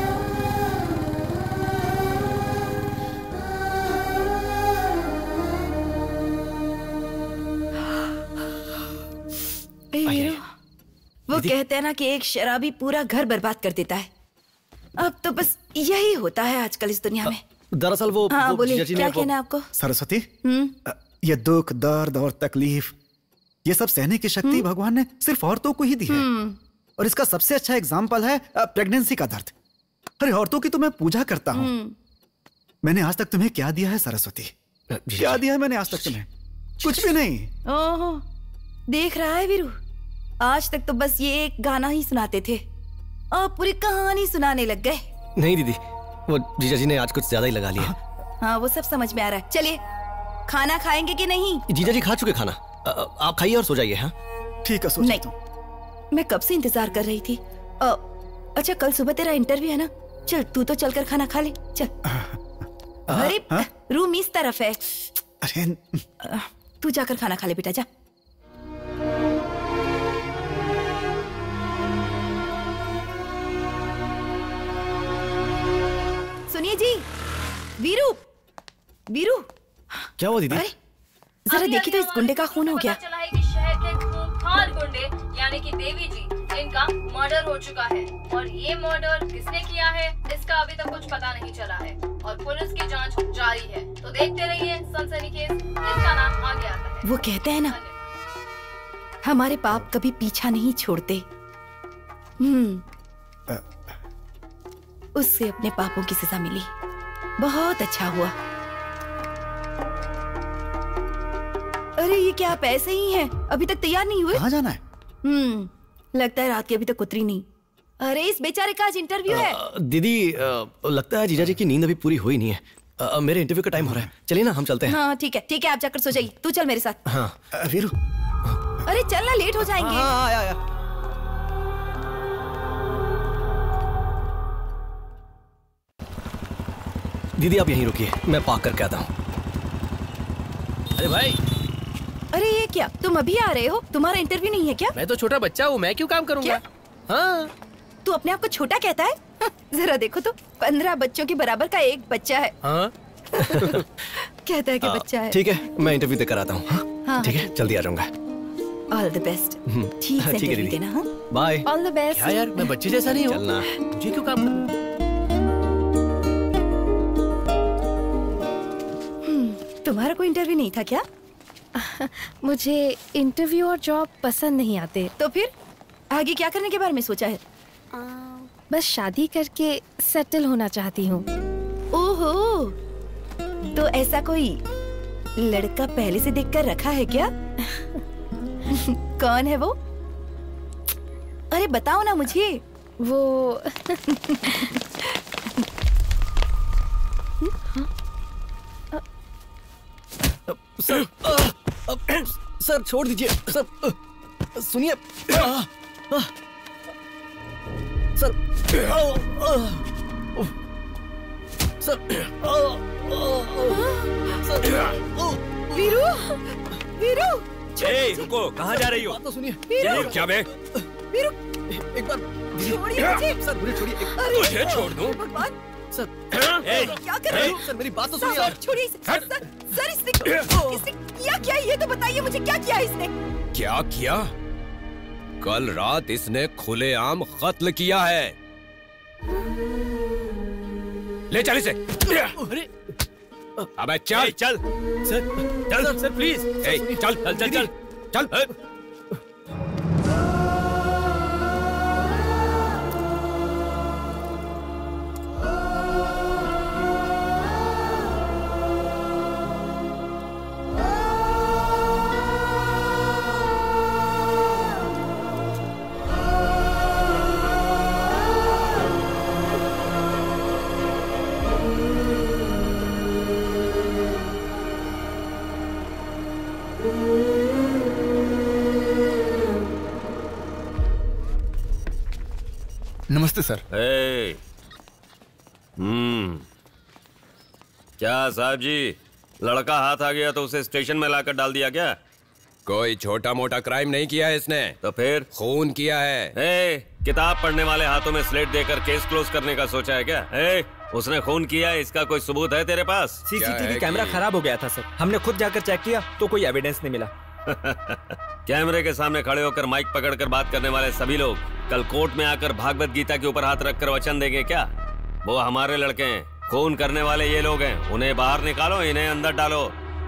वीरू, वो कहते हैं ना कि एक शराबी पूरा घर बर्बाद कर देता है। अब तो बस यही होता है आजकल इस दुनिया में। दरअसल वो बोलिए, क्या कहना है आपको? सरस्वती, ये दुख, दर्द और तकलीफ, ये सब सहने की शक्ति भगवान ने सिर्फ औरतों को ही दी है। और इसका सबसे अच्छा एग्जाम्पल है प्रेगनेंसी का दर्द। अरे औरतों की तो मैं पूजा करता हूँ। मैंने आज तक तुम्हें क्या दिया है सरस्वती? क्या दिया है मैंने आज तक तुम्हें? कुछ भी नहीं। ओहो, देख रहा है वीरू, आज तक तो बस ये एक गाना ही सुनाते थे और पूरी कहानी सुनाने लग गए। नहीं दीदी, वो जीजा जी ने आज कुछ ज्यादा ही लगा लिया। हाँ, वो सब समझ में आ रहा है। चलिए, खाना खाएंगे कि नहीं? जीजा जी खा चुके खाना, आप खाइए और सो जाइए। हाँ ठीक है, सो नहीं, मैं कब से इंतजार कर रही थी। अच्छा, कल सुबह तेरा इंटरव्यू है ना? चल, तू तो चलकर खाना खा ले, चल। अरे रूम इस तरफ है। अरे तू जाकर खाना खा ले बेटा, जा। सुनिए जी, वीरू, वीरू, क्या हुआ दीदी? जरा देखिए तो इस गुंडे का खून हो गया। चला है कि शहर के खूंखार गुंडे यानी कि देवी जी, इनका मर्डर हो चुका है और ये मर्डर किसने किया है इसका अभी तक कुछ पता नहीं चला है और पुलिस की जांच जारी है। तो देखते रहिए सनसनीखेज, जिसका नाम आगे आता है। वो कहते हैं ना, हमारे पाप कभी पीछा नहीं छोड़ते। उससे अपने पापों की सजा मिली, बहुत अच्छा हुआ। अरे ये क्या आप ऐसे ही हैं? अभी तक तैयार नहीं हुए? कहाँ जाना है? लगता है रात की अभी तक उतरी नहीं। अरे इस बेचारे का आज इंटरव्यू है। दीदी लगता है जीजा जी की नींद अभी पूरी हुई नहीं है। मेरे इंटरव्यू का टाइम हो रहा है, चलिए ना हम चलते हैं। हाँ ठीक है आप जाकर सो जाइए। तू चल मेरे साथ। हाँ वीरू। अरे चल ना, लेट हो जाएंगे। हाँ आया। दीदी आप यहीं रुकिए, मैं पार्क करके आता हूँ। अरे भाई, अरे ये क्या, तुम अभी आ रहे हो? तुम्हारा इंटरव्यू नहीं है क्या? मैं तो छोटा बच्चा हूँ, मैं क्यों काम करूँगा? हाँ। तू अपने आप को छोटा कहता है? जरा देखो तो, 15 बच्चों के बराबर का एक बच्चा है। हाँ? कहता है कि बच्चा है। ठीक है, मैं इंटरव्यू देकर आता हूँ। हाँ। ठीक है, जल्दी आ जाऊंगा। All the best. ठीक है दीदी। देना। हाँ बाय। All the best. क्या यार, मैं बच्चे जैसा नहीं हूँ? चलना। मुझे क्यों काम करना? तुम्हारा कोई इंटरव्यू नहीं था क्या? मुझे इंटरव्यू और जॉब पसंद नहीं आते। तो फिर आगे क्या करने के बारे में सोचा है? बस शादी करके सेटल होना चाहती हूँ। ओहो, तो ऐसा कोई लड़का पहले से देखकर रखा है क्या? कौन है वो? अरे बताओ ना मुझे। वो सर सर छोड़ दीजिए सर, सुनिए सर वीरू, वीरू रुको, कहाँ जा रही हो? तो सुनिए। वीरू क्या बे? वीरू एक बार छोड़िए मुझे। सर मुझे छोड़िए। तुझे छोड़ दूं? भगवान सर क्या कर रहे हो? सर मेरी बात तो सुनिए। सर छोड़िए इसे। सर इसने किया क्या? ये तो बताइए मुझे, क्या किया इसने? क्या किया? कल रात इसने खुलेआम कत्ल किया है। ले चल इसे। अरे अबे चल चल सर सर प्लीज। चल चल चल चल चल। नमस्ते सर। क्या साहब जी, लड़का हाथ आ गया तो उसे स्टेशन में लाकर डाल दिया क्या? कोई छोटा मोटा क्राइम नहीं किया है इसने। तो फिर खून किया है। किताब पढ़ने वाले हाथों में स्लेट देकर केस क्लोज करने का सोचा है क्या? उसने खून किया है, इसका कोई सबूत है तेरे पास? सीसीटीवी कैमरा खराब हो गया था सर, हमने खुद जाकर चेक किया तो कोई एविडेंस नहीं मिला। कैमरे के सामने खड़े होकर माइक पकड़कर बात करने वाले सभी लोग कल कोर्ट में आकर भागवत गीता के ऊपर हाथ रखकर वचन देंगे क्या? वो हमारे लड़के हैं, खून करने वाले ये लोग हैं। उन्हें बाहर निकालो, इन्हें अंदर डालो।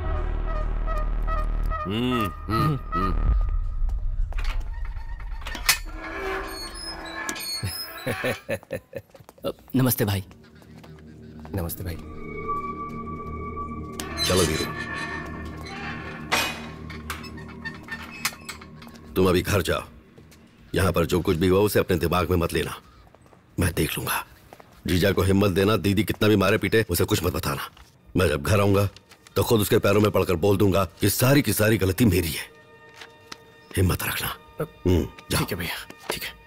नमस्ते भाई। नमस्ते भाई। चलो वीरू, तुम अभी घर जाओ। यहां पर जो कुछ भी हुआ उसे अपने दिमाग में मत लेना, मैं देख लूंगा। जीजा को हिम्मत देना, दीदी कितना भी मारे पीटे उसे कुछ मत बताना। मैं जब घर आऊंगा तो खुद उसके पैरों में पड़कर बोल दूंगा कि सारी की सारी गलती मेरी है। हिम्मत रखना। ठीक है भैया, ठीक है।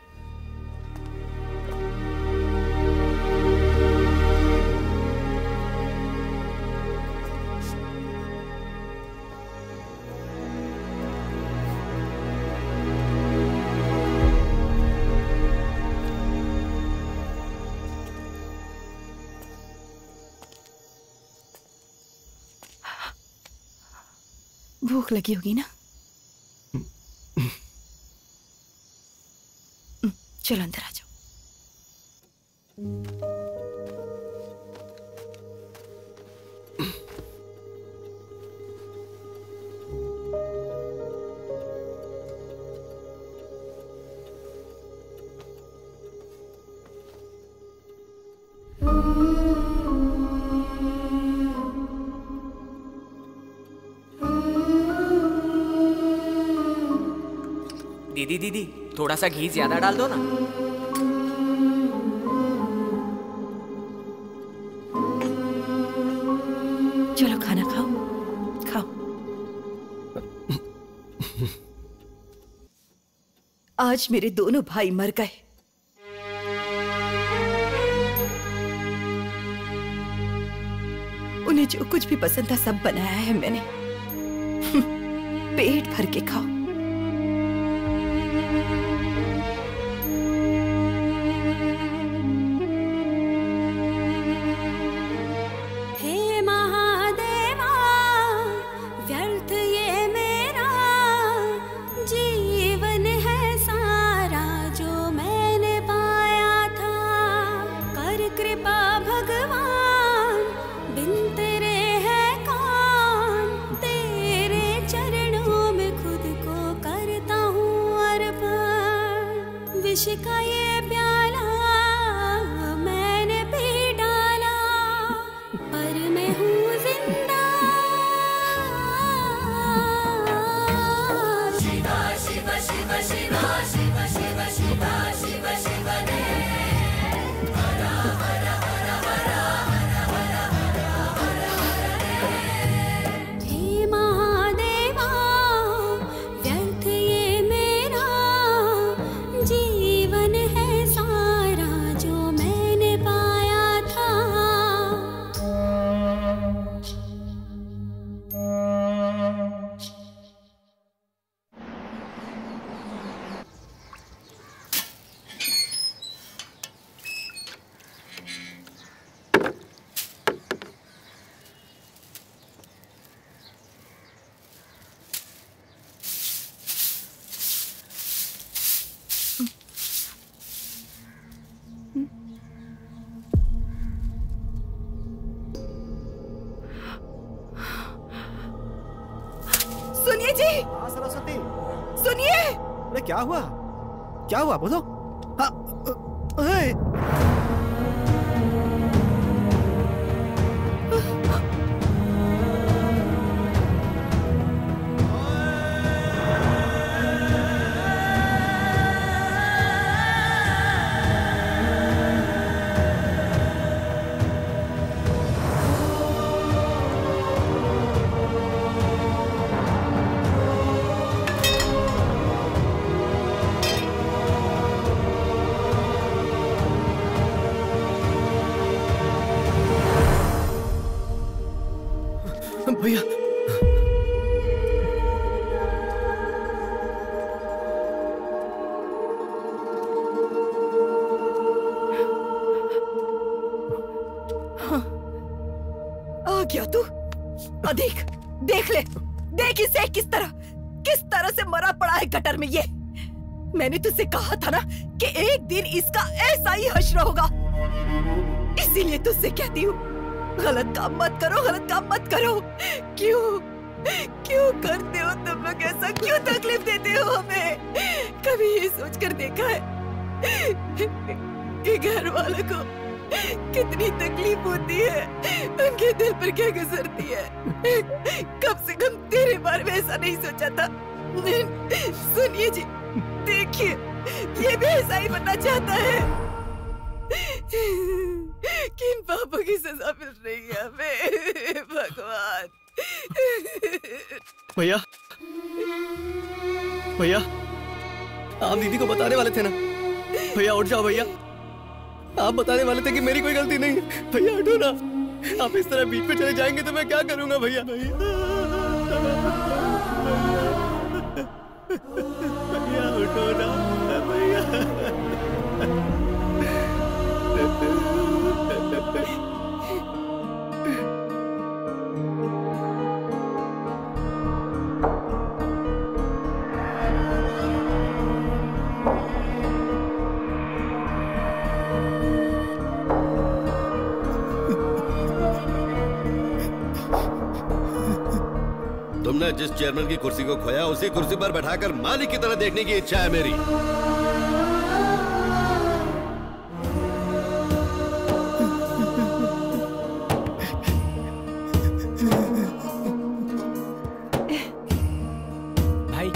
भूख लगी होगी ना? चलो अंदर आ जाओ। दीदी थोड़ा सा घी ज्यादा डाल दो ना। चलो खाना खाओ, खाओ। आज मेरे दोनों भाई मर गए। उन्हें जो कुछ भी पसंद था सब बनाया है मैंने। पेट भर के खाओ। हे महादेवा, व्यर्थ ये मेरा जीवन है सारा जो मैंने पाया था। कर कृपा भगवान, बिन तेरे है कौन, तेरे चरणों में खुद को करता हूँ अर्पण। विष का ये प्याला मैंने पी डाला, पर मैं हूँ जिंदा। शिवा शिवा शिवा शिवा शिवा शिवा शिवा शिवा शिवा दे। हरा हरा हरा हरा हरा हरा हरा हरा। हे महादेवा, व्यर्थ ये मेरा जीवन है सारा जो मैंने पाया था। सुनिए जी, सरस्वती, सुनिए। अरे क्या हुआ? क्या हुआ बोलो? हाँ, भैया हाँ, आ गया तू। अधिक देख ले, देख इसे किस तरह से मरा पड़ा है गटर में ये। मैंने तुझसे कहा था ना कि एक दिन इसका ऐसा ही हश्र होगा। इसीलिए तुझसे कहती हूँ, गलत काम मत करो, गलत काम मत करो। क्यों करते हो तुम लोग ऐसा? क्यों तकलीफ देते हो हमें? कभी ये सोचकर देखा है कि घर वालों को कितनी तकलीफ होती है, उनके दिल पर क्या गुजरती है? कम से कम तेरे बारे में ऐसा नहीं सोचा था। सुनिए जी, देखिए, ये भी ऐसा ही बनना चाहता है कि इन पापों की सजा मिल रही है हमें। भगवान। भैया, भैया आप दीदी को बताने वाले थे ना? भैया उठ जाओ भैया, आप बताने वाले थे कि मेरी कोई गलती नहीं। भैया उठो ना, आप इस तरह बीच में चले जाएंगे तो मैं क्या करूंगा भैया? भैया उठो ना भैया। तुमने जिस चेयरमैन की कुर्सी को खोया उसी कुर्सी पर बैठाकर मालिक की तरह देखने की इच्छा है मेरी। भाई,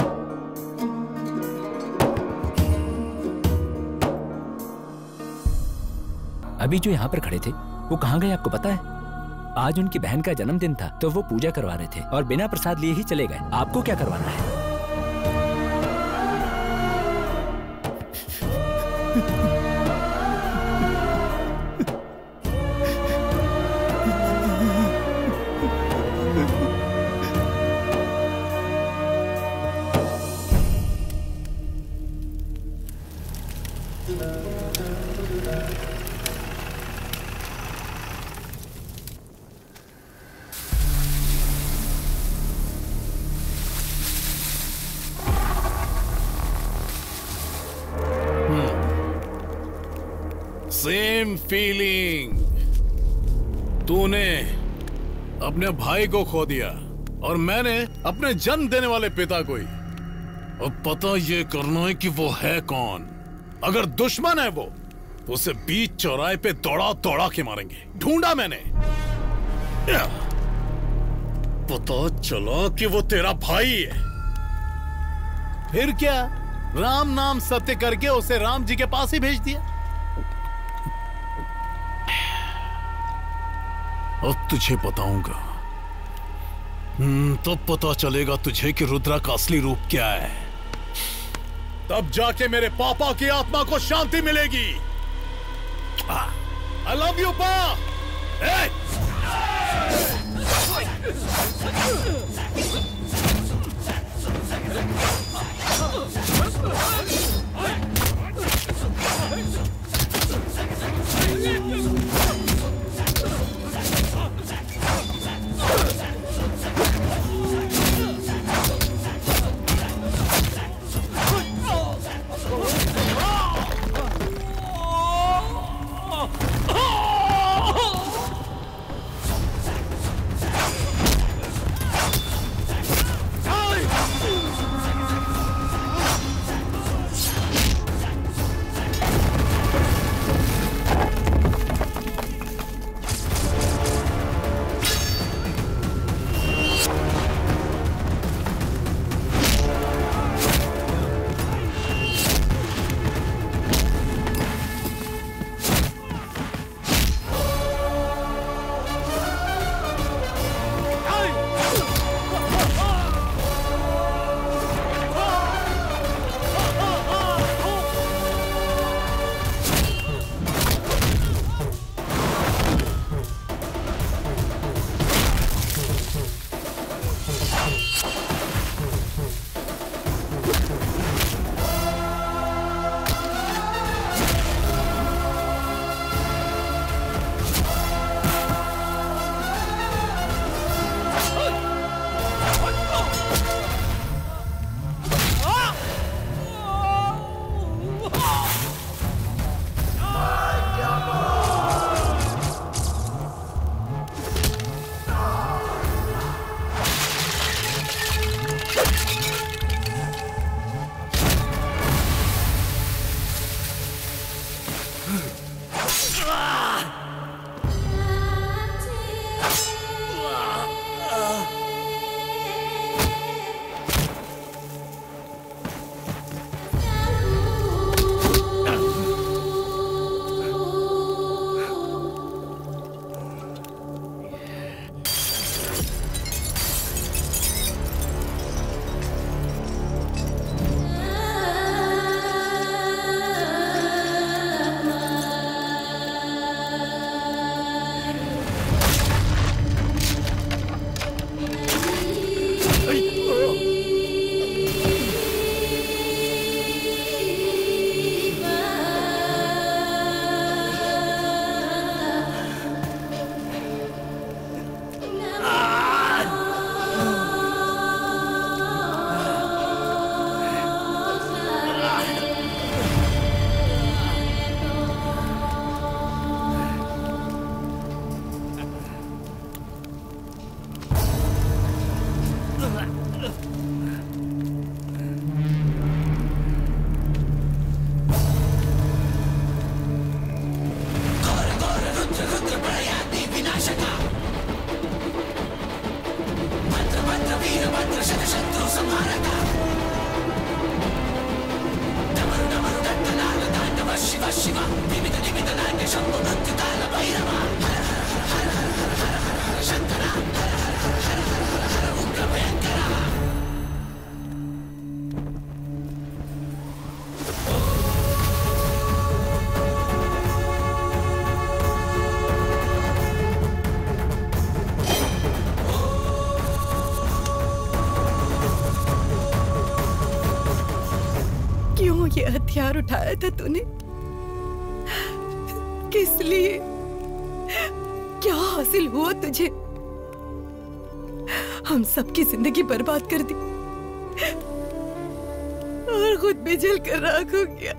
अभी जो यहाँ पर खड़े थे वो कहाँ गए आपको पता है? आज उनकी बहन का जन्मदिन था तो वो पूजा करवा रहे थे और बिना प्रसाद लिए ही चले गए। आपको क्या करवाना है? Same feeling. तूने अपने भाई को खो दिया और मैंने अपने जन्म देने वाले पिता को ही। अब पता ये करना है कि वो है कौन। अगर दुश्मन है वो तो उसे बीच चौराहे पे दौड़ा दौड़ा के मारेंगे। ढूंढा मैंने, पता चला कि वो तेरा भाई है। फिर क्या, राम नाम सत्य करके उसे राम जी के पास ही भेज दिया। अब तुझे बताऊंगा, तब पता चलेगा तुझे कि रुद्रा का असली रूप क्या है। तब जाके मेरे पापा की आत्मा को शांति मिलेगी। आई लव यू पा। शिव शिव निमित निमित नाट्य शंभु मृत्यु काल भैरव हर हर हर हर हर हर हथियार उठाया था तूने? किस लिए? क्या हासिल हुआ तुझे? हम सबकी जिंदगी बर्बाद कर दी और खुद भी जल कर राख हो गया।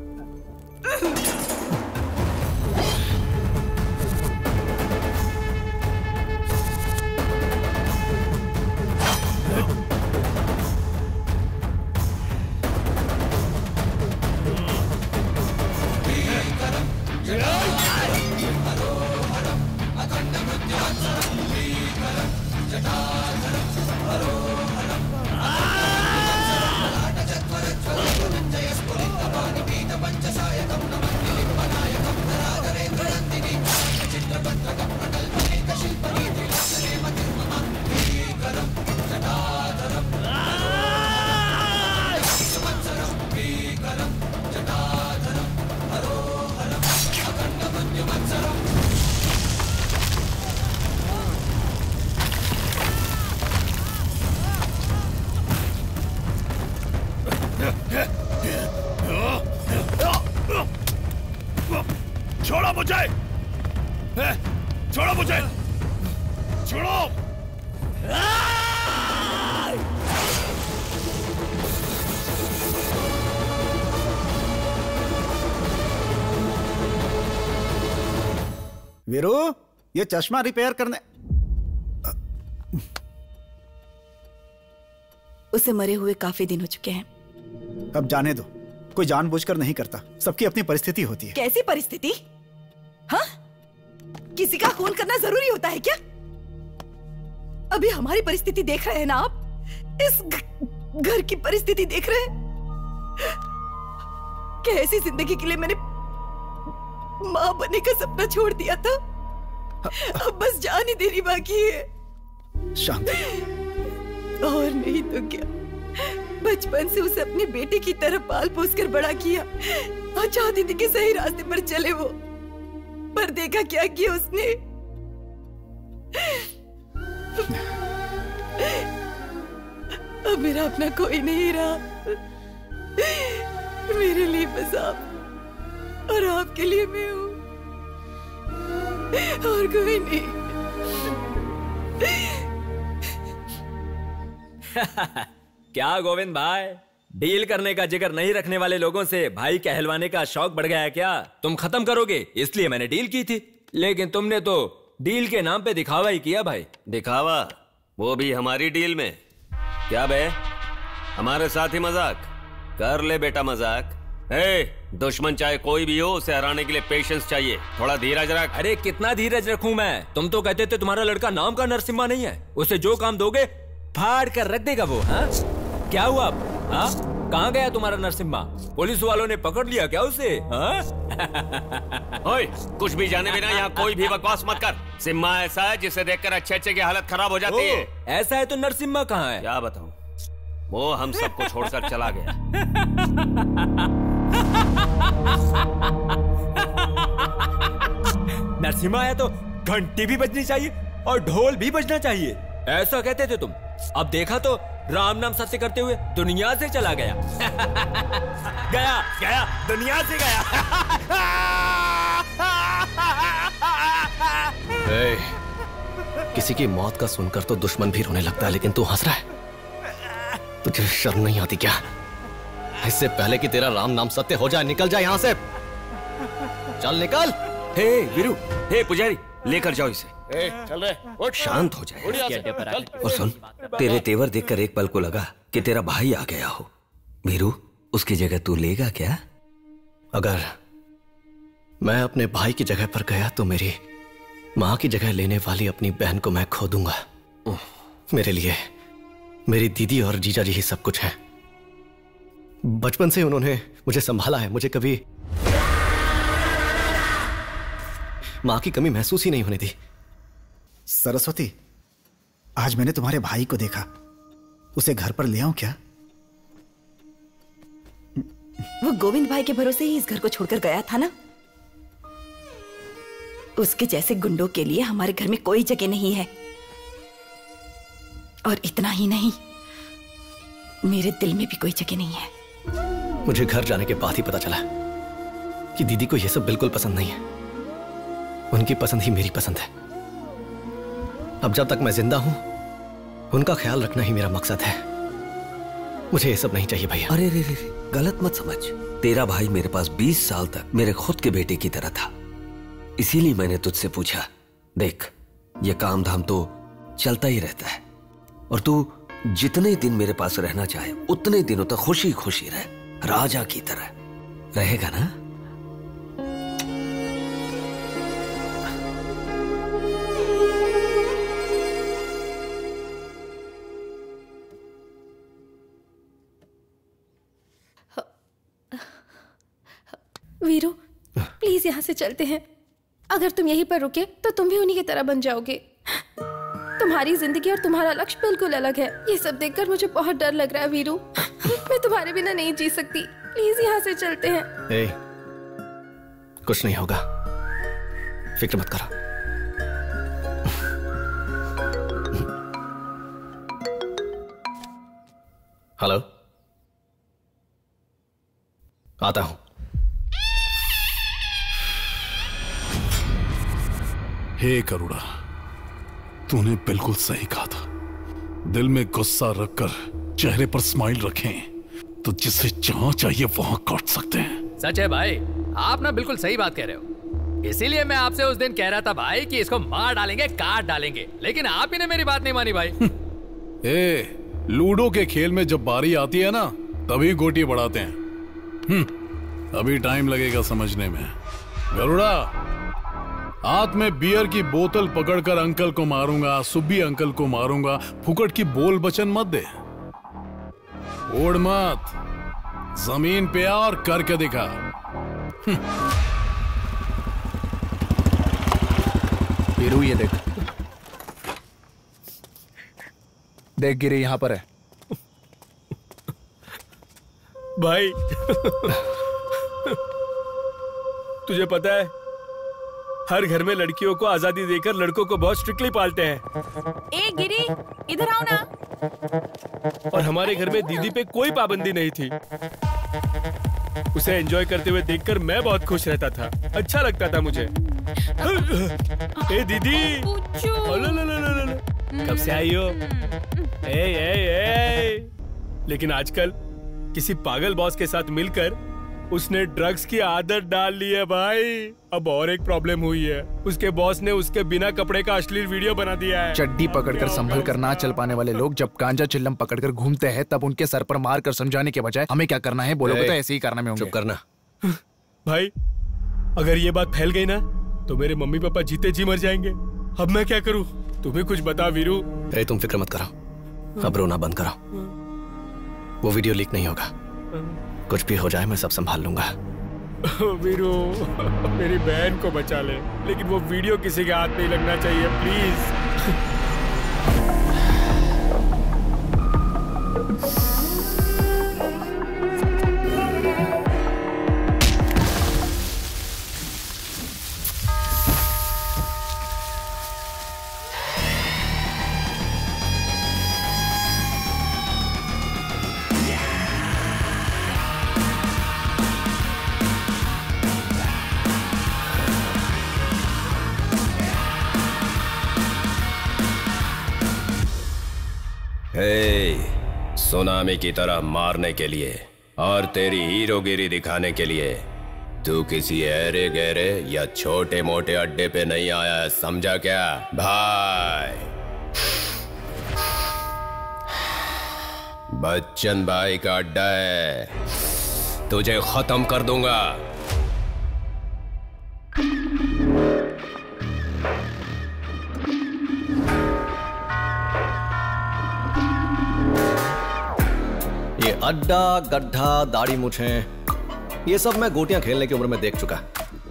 छोड़ो मुझे! छोड़ो मुझे! छोड़ो! वीरू, ये चश्मा रिपेयर करने। उसे मरे हुए काफी दिन हो चुके हैं। अब जाने दो, कोई जानबूझकर नहीं करता, सबकी अपनी परिस्थिति होती है। कैसी परिस्थिति? हाँ? किसी का खून करना जरूरी होता है क्या? अभी हमारी परिस्थिति देख रहे हैं ना आप? इस घर की परिस्थिति देख रहे हैं? कैसी जिंदगी के लिए मैंने माँ बनने का सपना छोड़ दिया था, अब बस जान ही देनी बाकी है। शांत। और नहीं तो क्या, बचपन से उसे अपने बेटे की तरह पाल पोस कर बड़ा किया और चाहती थी कि सही रास्ते पर चले वो, पर देखा क्या किया उसने। अब मेरा अपना कोई नहीं रहा, मेरे लिए बस आप और आपके लिए मैं हूँ, और कोई नहीं। क्या गोविंद भाई, डील करने का जिगर नहीं रखने वाले लोगों से भाई कहलवाने का शौक बढ़ गया है क्या? तुम खत्म करोगे इसलिए मैंने डील की थी, लेकिन तुमने तो डील के नाम पे दिखावा ही किया भाई। दिखावा? वो भी हमारी डील में? क्या बे, हमारे साथ ही मजाक कर ले बेटा मजाक। दुश्मन चाहे कोई भी हो, उसे हराने के लिए पेशेंस चाहिए, थोड़ा धीरज रख। अरे कितना धीरज रखूं मैं? तुम तो कहते थे तुम्हारा लड़का नाम का नरसिम्हा नहीं है, उसे जो काम दोगे फाड़ कर रख देगा वो। हाँ क्या हुआ अब? हाँ कहाँ गया तुम्हारा नरसिम्हा? पुलिस वालों ने पकड़ लिया क्या उसे? हाँ? ओए, कुछ भी जाने बिना यहाँ कोई भी बकवास मत कर। सिम्हा ऐसा है जिसे देखकर अच्छे अच्छे की हालत खराब हो जाती है। ऐसा है तो नरसिम्हा कहाँ है? क्या बताऊं, वो हम सबको छोड़कर चला गया। नरसिम्हा है तो घंटी भी बजनी चाहिए और ढोल भी बजना चाहिए, ऐसा कहते थे तुम। अब देखा तो राम नाम सत्य करते हुए दुनिया से चला गया। गया गया दुनिया से गया। किसी की मौत का सुनकर तो दुश्मन भी रोने लगता है, लेकिन तू हंस रहा है? तुझे शर्म नहीं आती क्या? इससे पहले कि तेरा राम नाम सत्य हो जाए, निकल जाए यहाँ से। चल निकल। हे वीरू, हे पुजारी, लेकर जाओ इसे। चल रहे, शांत हो जाए। और सुन, तेरे तेवर देखकर एक पल को लगा कि तेरा भाई आ गया हो। वीरू, उसकी जगह तू लेगा क्या? अगर मैं अपने भाई की जगह पर गया तो मेरी माँ की जगह लेने वाली अपनी बहन को मैं खो दूंगा। मेरे लिए मेरी दीदी और जीजा जी ही सब कुछ है। बचपन से उन्होंने मुझे संभाला है, मुझे कभी माँ की कमी महसूस ही नहीं होने दी। सरस्वती, आज मैंने तुम्हारे भाई को देखा, उसे घर पर ले आऊं क्या? वो गोविंद भाई के भरोसे ही इस घर को छोड़कर गया था ना। उसके जैसे गुंडों के लिए हमारे घर में कोई जगह नहीं है। और इतना ही नहीं, मेरे दिल में भी कोई जगह नहीं है। मुझे घर जाने के बाद ही पता चला कि दीदी को यह सब बिल्कुल पसंद नहीं है। उनकी पसंद ही मेरी पसंद है। अब जब तक मैं जिंदा हूं उनका ख्याल रखना ही मेरा मकसद है। मुझे ये सब नहीं चाहिए भैया। अरे रे रे, गलत मत समझ। तेरा भाई मेरे पास 20 साल तक मेरे खुद के बेटे की तरह था, इसीलिए मैंने तुझसे पूछा। देख, ये काम धाम तो चलता ही रहता है, और तू जितने दिन मेरे पास रहना चाहे उतने दिनों तक खुशी खुशी रह, राजा की तरह रहेगा ना? वीरू, प्लीज यहाँ से चलते हैं। अगर तुम यहीं पर रुके तो तुम भी उन्हीं की तरह बन जाओगे। तुम्हारी जिंदगी और तुम्हारा लक्ष्य बिल्कुल अलग है। ये सब देखकर मुझे बहुत डर लग रहा है वीरू। मैं तुम्हारे बिना नहीं जी सकती। प्लीज यहाँ से चलते हैं। कुछ नहीं होगा, फिक्र मत करो। हेलो, आता हूं। हे करुणा, तूने बिल्कुल सही कहा था। दिल में गुस्सा रखकर चेहरे पर स्माइल रखें तो जिसे जहां चाहिए वहां काट सकते हैं। सच है भाई, आप ना बिल्कुल सही बात कह रहे हो। इसीलिए मैं आपसे उस दिन कह रहा था भाई कि इसको मार डालेंगे, काट डालेंगे, लेकिन आप ही ने मेरी बात नहीं मानी भाई। लूडो के खेल में जब बारी आती है ना तभी गोटी बढ़ाते हैं। अभी टाइम लगेगा समझने में। गरुड़ा, हाथ में बियर की बोतल पकड़कर अंकल को मारूंगा, सुब्बी अंकल को मारूंगा, फुकट की बोल बचन मत दे। ओढ़ मत, जमीन पे आ और करके दिखा। वीरू, ये देख देख, गिरी यहां पर है। भाई तुझे पता है, हर घर में लड़कियों को आजादी देकर लड़कों को बहुत स्ट्रिक्टली पालते हैं। ए गिरी, इधर आओ ना। और हमारे घर में दीदी पे कोई पाबंदी नहीं थी। उसे एंजॉय करते हुए देखकर मैं बहुत खुश रहता था, अच्छा लगता था मुझे। ए दीदी, कब से आई हो? लेकिन आजकल किसी पागल बॉस के साथ मिलकर उसने ड्रग्स की आदत डाल ली है भाई। अब और एक प्रॉब्लम हुई है, उसके बॉस ने उसके बिना कपड़े का अश्लील वीडियो बना दिया है। चड्डी पकड़कर संभल कर ना चल पाने वाले लोग जब गांजा चिल्लम पकड़कर घूमते हैं तब उनके सर पर मार कर समझाने के बजाय हमें क्या करना है बोलोगे तो ऐसे ही करना में होंगे। चुप करना भाई, अगर ये बात फैल गई ना तो मेरे मम्मी पापा जीते जी मर जाएंगे। अब मैं क्या करूं? तुम्हें कुछ बता वीरू। तुम फिक्र मत करो, अब रोना बंद करो। वो वीडियो लीक नहीं होगा, कुछ भी हो जाए मैं सब संभाल लूंगा। वीरू, मेरी बहन को बचा ले, लेकिन वो वीडियो किसी के हाथ नहीं लगना चाहिए प्लीज। सुनामी की तरह मारने के लिए और तेरी हीरोगिरी दिखाने के लिए तू किसी ऐरे गहरे या छोटे मोटे अड्डे पे नहीं आया है, समझा क्या भाई? बच्चन भाई का अड्डा है, तुझे खत्म कर दूंगा। ये अड्डा, गड्ढा, दाढ़ी मूछें, ये सब मैं गोटियां खेलने की उम्र में देख चुका।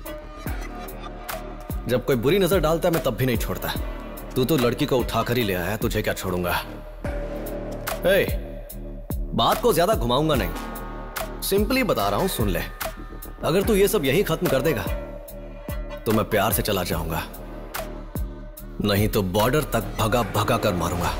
जब कोई बुरी नजर डालता है मैं तब भी नहीं छोड़ता। तू तो लड़की को उठाकर ही ले आया, तुझे क्या छोड़ूंगा। बात को ज्यादा घुमाऊंगा नहीं, सिंपली बता रहा हूं, सुन ले। अगर तू ये सब यही खत्म कर देगा तो मैं प्यार से चला जाऊंगा, नहीं तो बॉर्डर तक भगा भगा कर मारूंगा।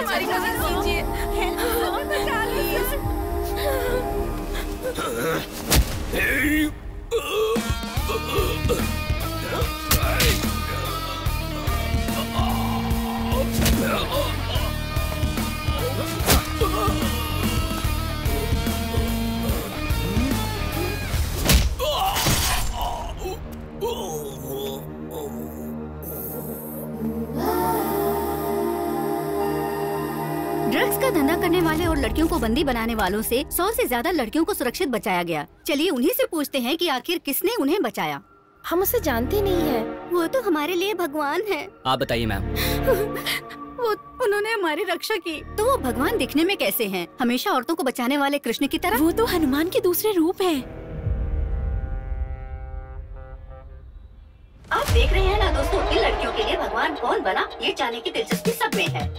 हमारी मदद कीजिए। ड्रग्स का धंधा करने वाले और लड़कियों को बंदी बनाने वालों से 100 से ज्यादा लड़कियों को सुरक्षित बचाया गया। चलिए उन्हीं से पूछते हैं कि आखिर किसने उन्हें बचाया। हम उसे जानते नहीं है। वो तो हमारे लिए भगवान है। आप बताइए मैम। वो उन्होंने हमारी रक्षा की। तो वो भगवान दिखने में कैसे हैं? हमेशा औरतों को बचाने वाले कृष्ण की तरह। वो तो हनुमान के दूसरे रूप हैं। आप देख रहे हैं ना दोस्तों, इन लड़कियों के लिए भगवान कौन बना, ये जानने की दिलचस्पी सब में है।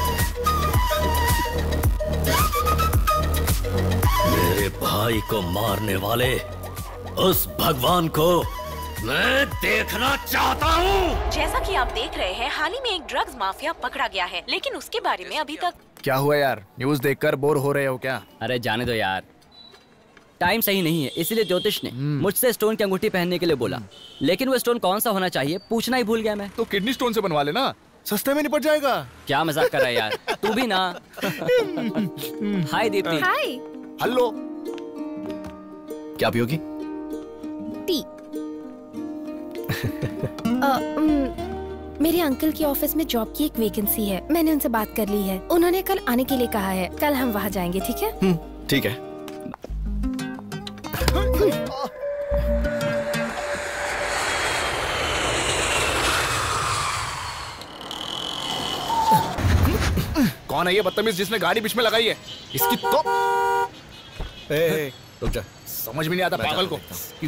मेरे भाई को मारने वाले उस भगवान को मैं देखना चाहता हूँ। जैसा कि आप देख रहे हैं, हाल ही में एक ड्रग्स माफिया पकड़ा गया है, लेकिन उसके बारे में अभी तक। क्या हुआ यार, न्यूज़ देखकर बोर हो रहे हो क्या? अरे जाने दो यार, टाइम सही नहीं है, इसलिए ज्योतिष ने मुझसे स्टोन की अंगूठी पहनने के लिए बोला, लेकिन वो स्टोन कौन सा होना चाहिए पूछना ही भूल गया मैं। तो किडनी स्टोन से बनवा लेना, सस्ते में निपट जाएगा। क्या मजाक कर रहा है यार, तू भी ना। हाय दीप्ति। हाय। हेलो। क्या पियोगी? टी। मेरे अंकल के ऑफिस में जॉब की एक वैकेंसी है, मैंने उनसे बात कर ली है। उन्होंने कल आने के लिए कहा है, कल हम वहाँ जाएंगे। ठीक है? ठीक है। कौन है ये बदतमीज जिसने गाड़ी बीच में लगाई है? इसकी तो रुक जा, समझ में नहीं आता पागल को।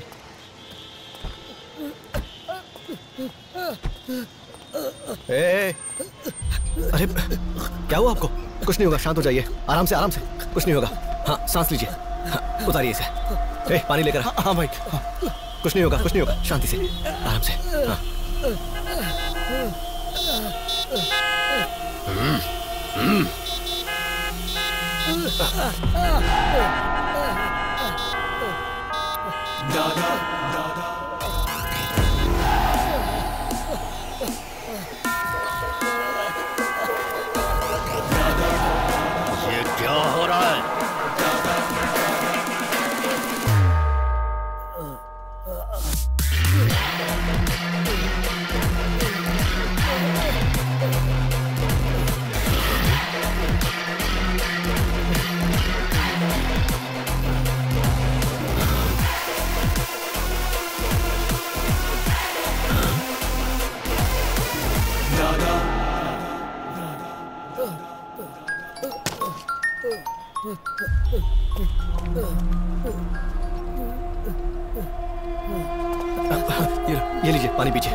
अरे क्या हुआ आपको? कुछ नहीं होगा, शांत हो जाइए, आराम से कुछ नहीं होगा। हाँ सांस लीजिए, हाँ, उतारिए इसे। पानी लेकर। हाँ भाई, कुछ नहीं होगा, शांति से, आराम से। हाँ। ये क्या हो रहा है? ये लीजिए, पानी पीजिए।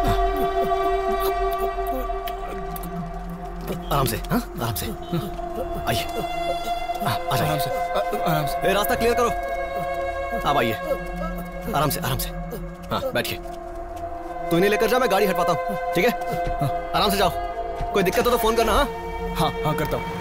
आराम से, हाँ आराम से। आइए, आ जाइए। आराम से। रास्ता क्लियर करो। अब आइए, आराम से। हाँ बैठिए। तू इन्हें लेकर जा, मैं गाड़ी हटवाता हूँ। ठीक है? आराम से जाओ, कोई दिक्कत हो तो फोन करना। हाँ करता हूँ।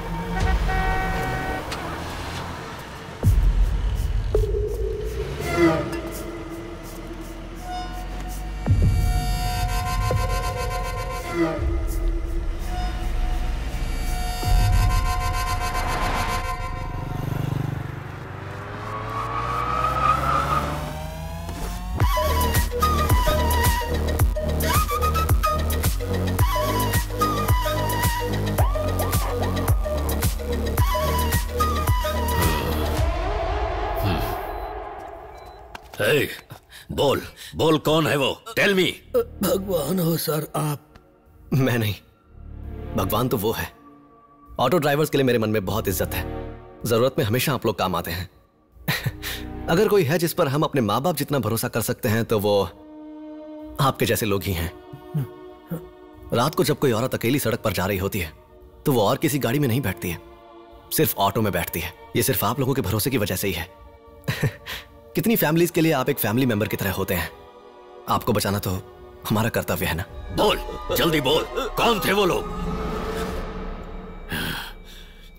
बोल कौन है वो? Tell me. भगवान हो सर आप? मैं नहीं, भगवान तो वो है। ऑटो ड्राइवर्स के लिए मेरे मन में बहुत इज्जत है, जरूरत में हमेशा आप लोग काम आते हैं। अगर कोई है जिस पर हम अपने माँ बाप जितना भरोसा कर सकते हैं तो वो आपके जैसे लोग ही हैं। रात को जब कोई औरत अकेली सड़क पर जा रही होती है तो वो और किसी गाड़ी में नहीं बैठती है, सिर्फ ऑटो में बैठती है। ये सिर्फ आप लोगों के भरोसे की वजह से ही है। कितनी फैमिलीज के लिए आप एक फैमिली मेंबर की तरह होते हैं। आपको बचाना तो हमारा कर्तव्य है ना। बोल, जल्दी बोल, कौन थे वो लोग?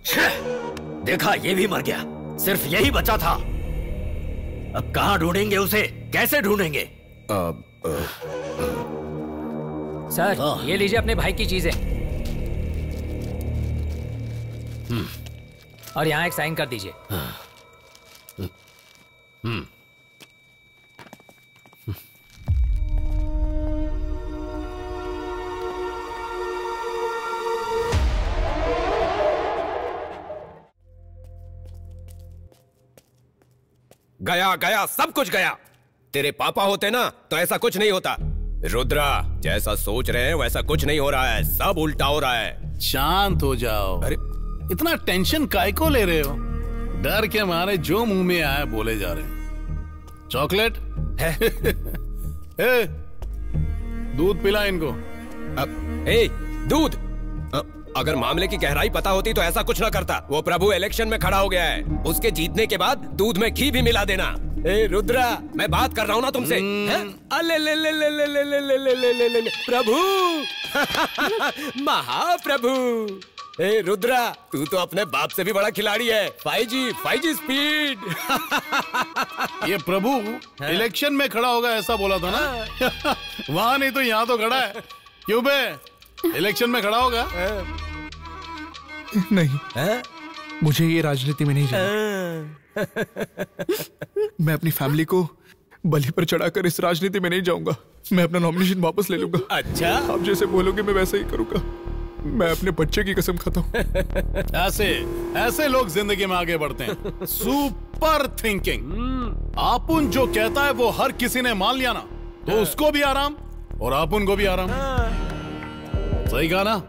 देखा, ये भी मर गया। सिर्फ यही बचा था। अब कहाँ ढूंढेंगे उसे? कैसे ढूंढेंगे? सर, ये लीजिए अपने भाई की चीजें। और यहाँ एक साइन कर दीजिए। गया गया, सब कुछ गया। तेरे पापा होते ना तो ऐसा कुछ नहीं होता। रुद्रा, जैसा सोच रहे हैं वैसा कुछ नहीं हो रहा है, सब उल्टा हो रहा है। शांत हो जाओ। अरे इतना टेंशन काहे को ले रहे हो? डर के मारे जो मुंह में आया बोले जा रहे हैं। चॉकलेट ए, दूध पिला इनको। दूध? अगर मामले की गहराई पता होती तो ऐसा कुछ ना करता। वो प्रभु इलेक्शन में खड़ा हो गया है, उसके जीतने के बाद दूध में घी भी मिला देना। ए रुद्रा, मैं बात कर रहा हूँ ना तुमसे। अले ले ले ले ले ले ले ले ले ले ले ले ले प्रभु महाप्रभु। ए रुद्रा, तू तो अपने बाप से भी बड़ा खिलाड़ी है। 5G speed. ये प्रभु इलेक्शन में खड़ा होगा ऐसा बोला था ना? वहाँ नहीं तो यहाँ तो खड़ा है। क्यों बे, इलेक्शन में खड़ा होगा? नहीं, मुझे ये राजनीति में नहीं जाना। मैं अपनी फैमिली को बलि पर चढ़ाकर इस राजनीति में नहीं जाऊंगा। मैं अपना नॉमिनेशन वापस ले लूंगा। अच्छा, आप जैसे बोलोगे मैं वैसा ही करूंगा। मैं अपने बच्चे की कसम खाता हूँ। ऐसे लोग जिंदगी में आगे बढ़ते हैं। Super thinking. आपुन जो कहता है वो हर किसी ने मान लिया ना, तो उसको भी आराम और आपुन को भी आराम। सही कहा ना?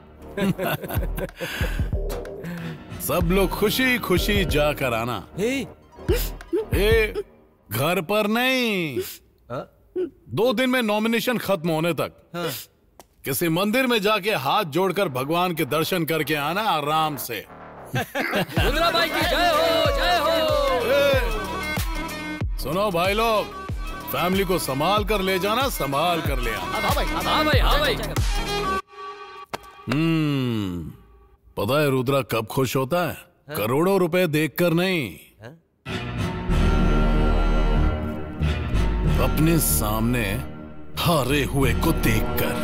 सब लोग खुशी खुशी जाकर आना। घर पर नहीं, 2 दिन में नॉमिनेशन खत्म होने तक किसी मंदिर में जाके हाथ जोड़कर भगवान के दर्शन करके आना आराम से। रुद्रा भाई की जय हो, जय हो। सुनो भाई लोग, फैमिली को संभाल कर ले जाना, संभाल कर ले आना। हाँ भाई। पता है रुद्रा कब खुश होता है? करोड़ों रुपए देखकर नहीं, अपने सामने हारे हुए को देखकर।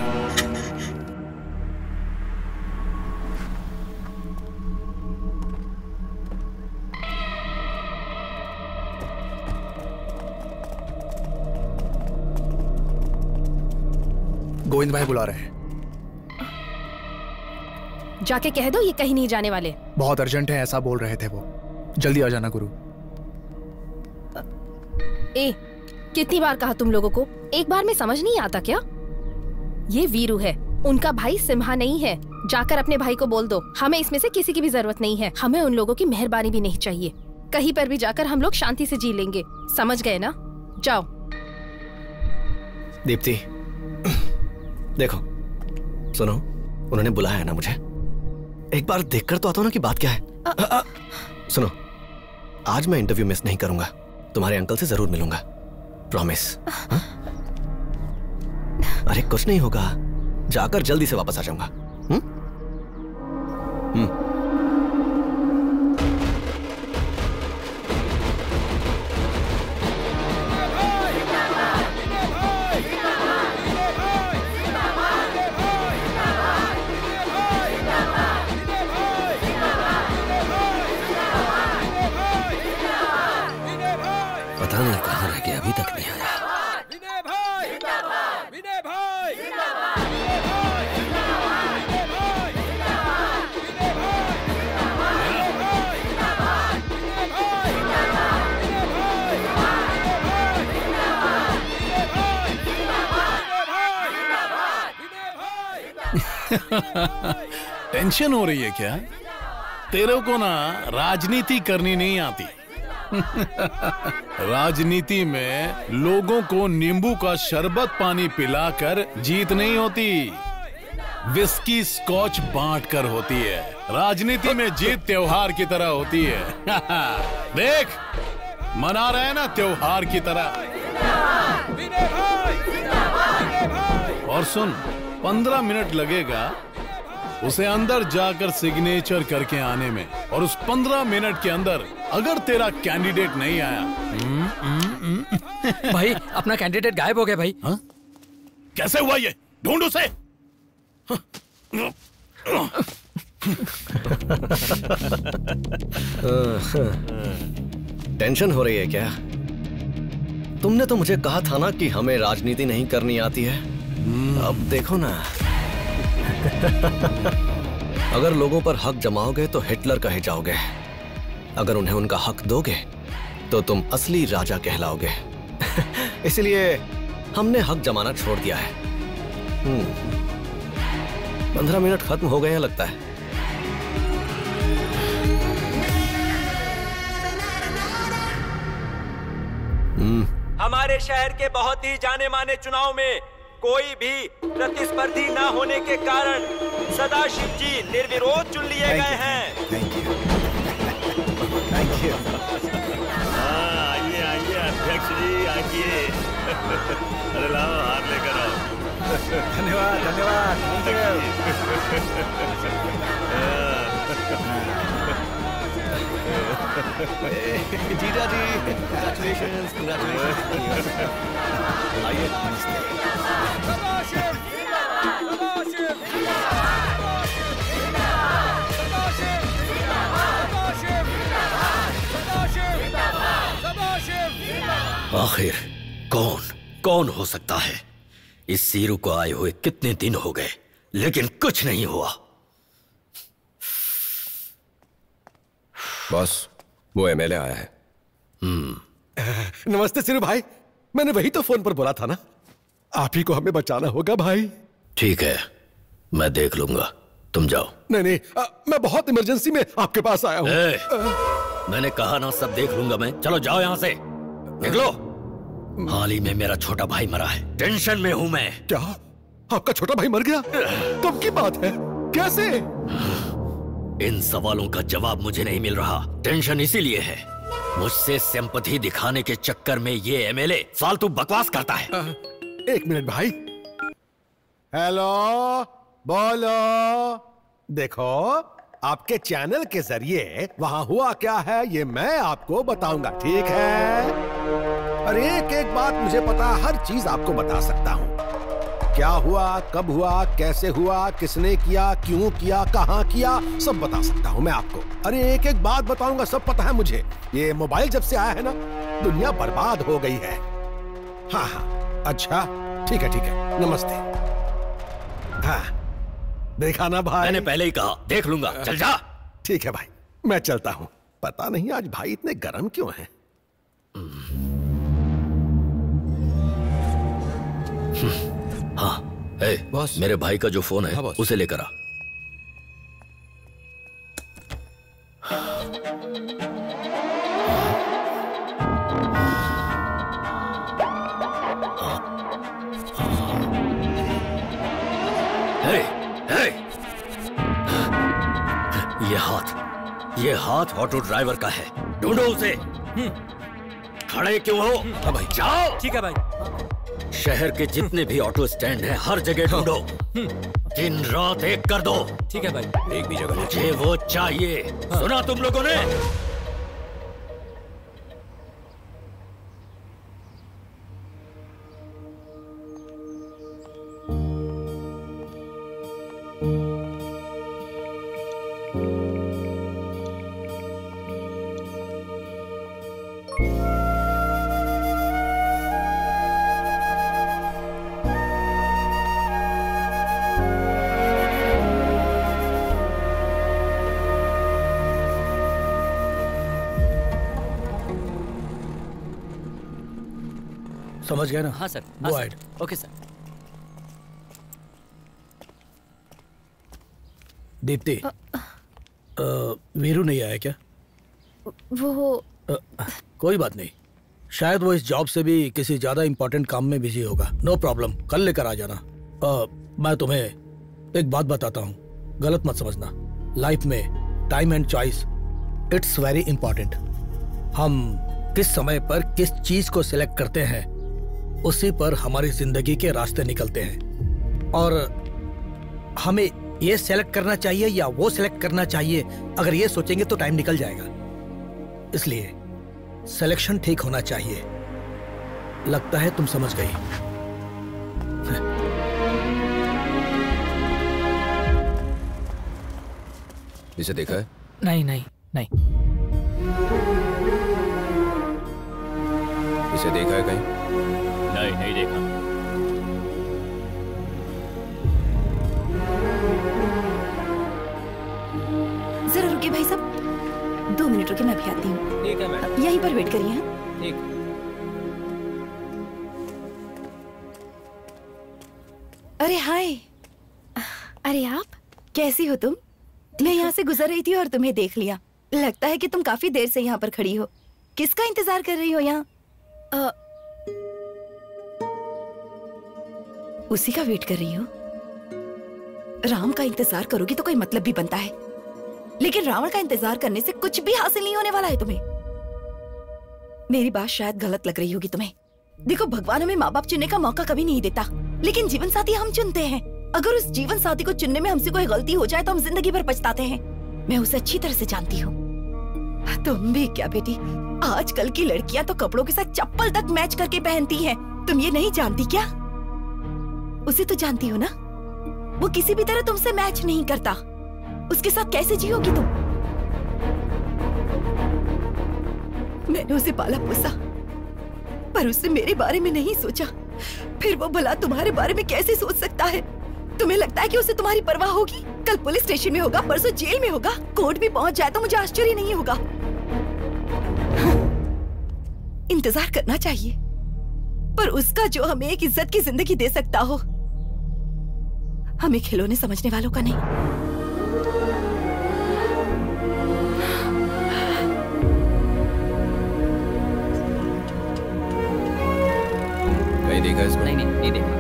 गोविंद भाई बुला रहे हैं। जाके कह दो ये कहीं नहीं जाने वाले। बहुत अर्जेंट है ऐसा बोल रहे थे वो। जल्दी आ जाना गुरु। कितनी बार कहा तुम लोगों को, एक बार में समझ नहीं आता क्या? ये वीरू है, उनका भाई सिम्हा नहीं है। जाकर अपने भाई को बोल दो, हमें इसमें से किसी की भी जरूरत नहीं है। हमें उन लोगों की मेहरबानी भी नहीं चाहिए। कहीं पर भी जाकर हम लोग शांति से जी लेंगे। समझ गए ना? जाओ। दीप्ति, देखो, सुनो, उन्होंने बुलाया है ना मुझे, एक बार देखकर तो आता हूं ना कि बात क्या है। सुनो, आज मैं इंटरव्यू मिस नहीं करूंगा। तुम्हारे अंकल से जरूर मिलूंगा, प्रॉमिस। अरे कुछ नहीं होगा, जाकर जल्दी से वापस आ जाऊंगा। पता नहीं कहाँ रह गया, अभी तक नहीं आया। टेंशन हो रही है क्या? तेरे को ना राजनीति करनी नहीं आती। राजनीति में लोगों को नींबू का शरबत पानी पिलाकर जीत नहीं होती, विस्की स्कॉच बांटकर होती है। राजनीति में जीत त्योहार की तरह होती है। देख, मना रहे हैं ना त्योहार की तरह। और सुन, 15 मिनट लगेगा उसे अंदर जाकर सिग्नेचर करके आने में, और उस 15 मिनट के अंदर अगर तेरा कैंडिडेट नहीं आया। भाई अपना कैंडिडेट गायब हो गया भाई। हा? कैसे हुआ ये? ढूंढ उसे। टेंशन हो रही है क्या? तुमने तो मुझे कहा था ना कि हमें राजनीति नहीं करनी आती है। अब देखो ना। अगर लोगों पर हक जमाओगे तो हिटलर कहे जाओगे, अगर उन्हें उनका हक दोगे तो तुम असली राजा कहलाओगे। इसलिए हमने हक जमाना छोड़ दिया है। 15 मिनट खत्म हो गए हैं लगता है। हमारे शहर के बहुत ही जाने माने चुनाव में कोई भी प्रतिस्पर्धी न होने के कारण सदाशिव जी निर्विरोध चुन लिए गए हैं। आइए आइए अध्यक्ष जी आइए। अरे लाओ हार लेकर आओ। धन्यवाद धन्यवाद। जीजा जी कंग्रेचुलेशंस कंग्रेचुलेशंस। आइए आखिर कौन हो सकता है? इस सीरू को आए हुए कितने दिन हो गए लेकिन कुछ नहीं हुआ। बॉस वो एमएलए आया है। नमस्ते सिरू भाई, मैंने वही तो फोन पर बोला था ना, आप ही को हमें बचाना होगा भाई। ठीक है मैं देख लूंगा, तुम जाओ। नहीं मैं बहुत इमरजेंसी में आपके पास आया हूँ। मैंने कहा ना सब देख लूंगा मैं। चलो जाओ यहाँ से, निकलो। हाल ही में मेरा छोटा भाई मरा है, टेंशन में हूँ मैं। क्या आपका छोटा भाई मर गया? कब की बात है? कैसे? इन सवालों का जवाब मुझे नहीं मिल रहा। टेंशन इसीलिए है, मुझसे सिंपैथी दिखाने के चक्कर में ये एमएलए फालतू बकवास करता है। एक मिनट भाई। हेलो बोलो। देखो आपके चैनल के जरिए वहां हुआ क्या है ये मैं आपको बताऊंगा, ठीक है? और एक बात मुझे पता, हर चीज आपको बता सकता हूँ। क्या हुआ, कब हुआ, कैसे हुआ, किसने किया, क्यों किया, कहाँ किया, सब बता सकता हूँ मैं आपको। अरे एक बात बताऊंगा, सब पता है मुझे। ये मोबाइल जब से आया है ना, दुनिया बर्बाद हो गई है। हाँ अच्छा ठीक है नमस्ते। हाँ देखा ना भाई, मैंने पहले ही कहा देख लूंगा, चल जा। ठीक है भाई मैं चलता हूँ। पता नहीं आज भाई इतने गर्म क्यों हैं। हाँ बॉस, मेरे भाई का जो फोन है उसे लेकर आ। ये हाथ ऑटो ड्राइवर का है, ढूंढो उसे। खड़े क्यों हो? भाई जाओ। ठीक है भाई। शहर के जितने भी ऑटो स्टैंड हैं हर जगह ढूंढो, दिन रात एक कर दो। ठीक है भाई। एक भी जगह मुझे वो चाहिए। सुना तुम लोगों ने? समझ गया ना? हाँ sir. Go ahead. Okay sir. Deepti Veeru नहीं आया क्या? वो कोई बात नहीं, शायद वो इस जॉब से भी किसी ज्यादा इंपॉर्टेंट काम में बिजी होगा। नो प्रॉब्लम, कल लेकर आ जाना। मैं तुम्हें एक बात बताता हूँ, गलत मत समझना। लाइफ में time and choice it's very important. हम किस समय पर किस चीज को सिलेक्ट करते हैं उसी पर हमारी जिंदगी के रास्ते निकलते हैं। और हमें ये सेलेक्ट करना चाहिए या वो सेलेक्ट करना चाहिए, अगर ये सोचेंगे तो टाइम निकल जाएगा। इसलिए सिलेक्शन ठीक होना चाहिए। लगता है तुम समझ गई। इसे देखा है? नहीं नहीं नहीं। इसे देखा है कहीं? नहीं, नहीं देखा। जरा रुकिए भाई साहब, 2 मिनट रुकिए, मैं भी आती हूँ। ठीक है मैडम। यहीं पर वेट करिए। हाँ ठीक। अरे हाय। अरे आप कैसी हो तुम? मैं यहाँ से गुजर रही थी और तुम्हें देख लिया। लगता है कि तुम काफी देर से यहाँ पर खड़ी हो। किसका इंतजार कर रही हो यहाँ? उसी का वेट कर रही हो? राम का इंतजार करोगी तो कोई मतलब भी बनता है, लेकिन रावण का इंतजार करने से कुछ भी हासिल नहीं होने वाला है तुम्हें। मेरी बात शायद गलत लग रही होगी तुम्हें। देखो, भगवान हमें माँ बाप चुनने का मौका कभी नहीं देता, लेकिन जीवन साथी हम चुनते हैं। अगर उस जीवन साथी को चुनने में हमसे कोई गलती हो जाए तो हम जिंदगी भर पछताते हैं। मैं उसे अच्छी तरह से जानती हूँ। तुम भी क्या बेटी, आजकल की लड़कियां तो कपड़ों के साथ चप्पल तक मैच करके पहनती हैं। तुम ये नहीं जानती क्या? उसे तो जानती हो ना, वो किसी भी तरह तुमसे मैच नहीं करता। उसके साथ कैसे जियोगी तुम? मैंने उसे पाला पोसा, पर उसने मेरे बारे में नहीं सोचा। फिर वो भला तुम्हारे बारे में कैसे सोच सकता है? तुम्हें लगता है कि उसे तुम्हारी परवाह होगी? कल पुलिस स्टेशन में होगा, परसों जेल में होगा, कोर्ट भी पहुंच जाए तो मुझे आश्चर्य नहीं होगा। इंतजार करना चाहिए, पर उसका जो हमें एक इज्जत की जिंदगी दे सकता हो। हमें खिलौने समझने वालों का नहीं। कहीं देखा इसको? नहीं नहीं, नहीं देखा।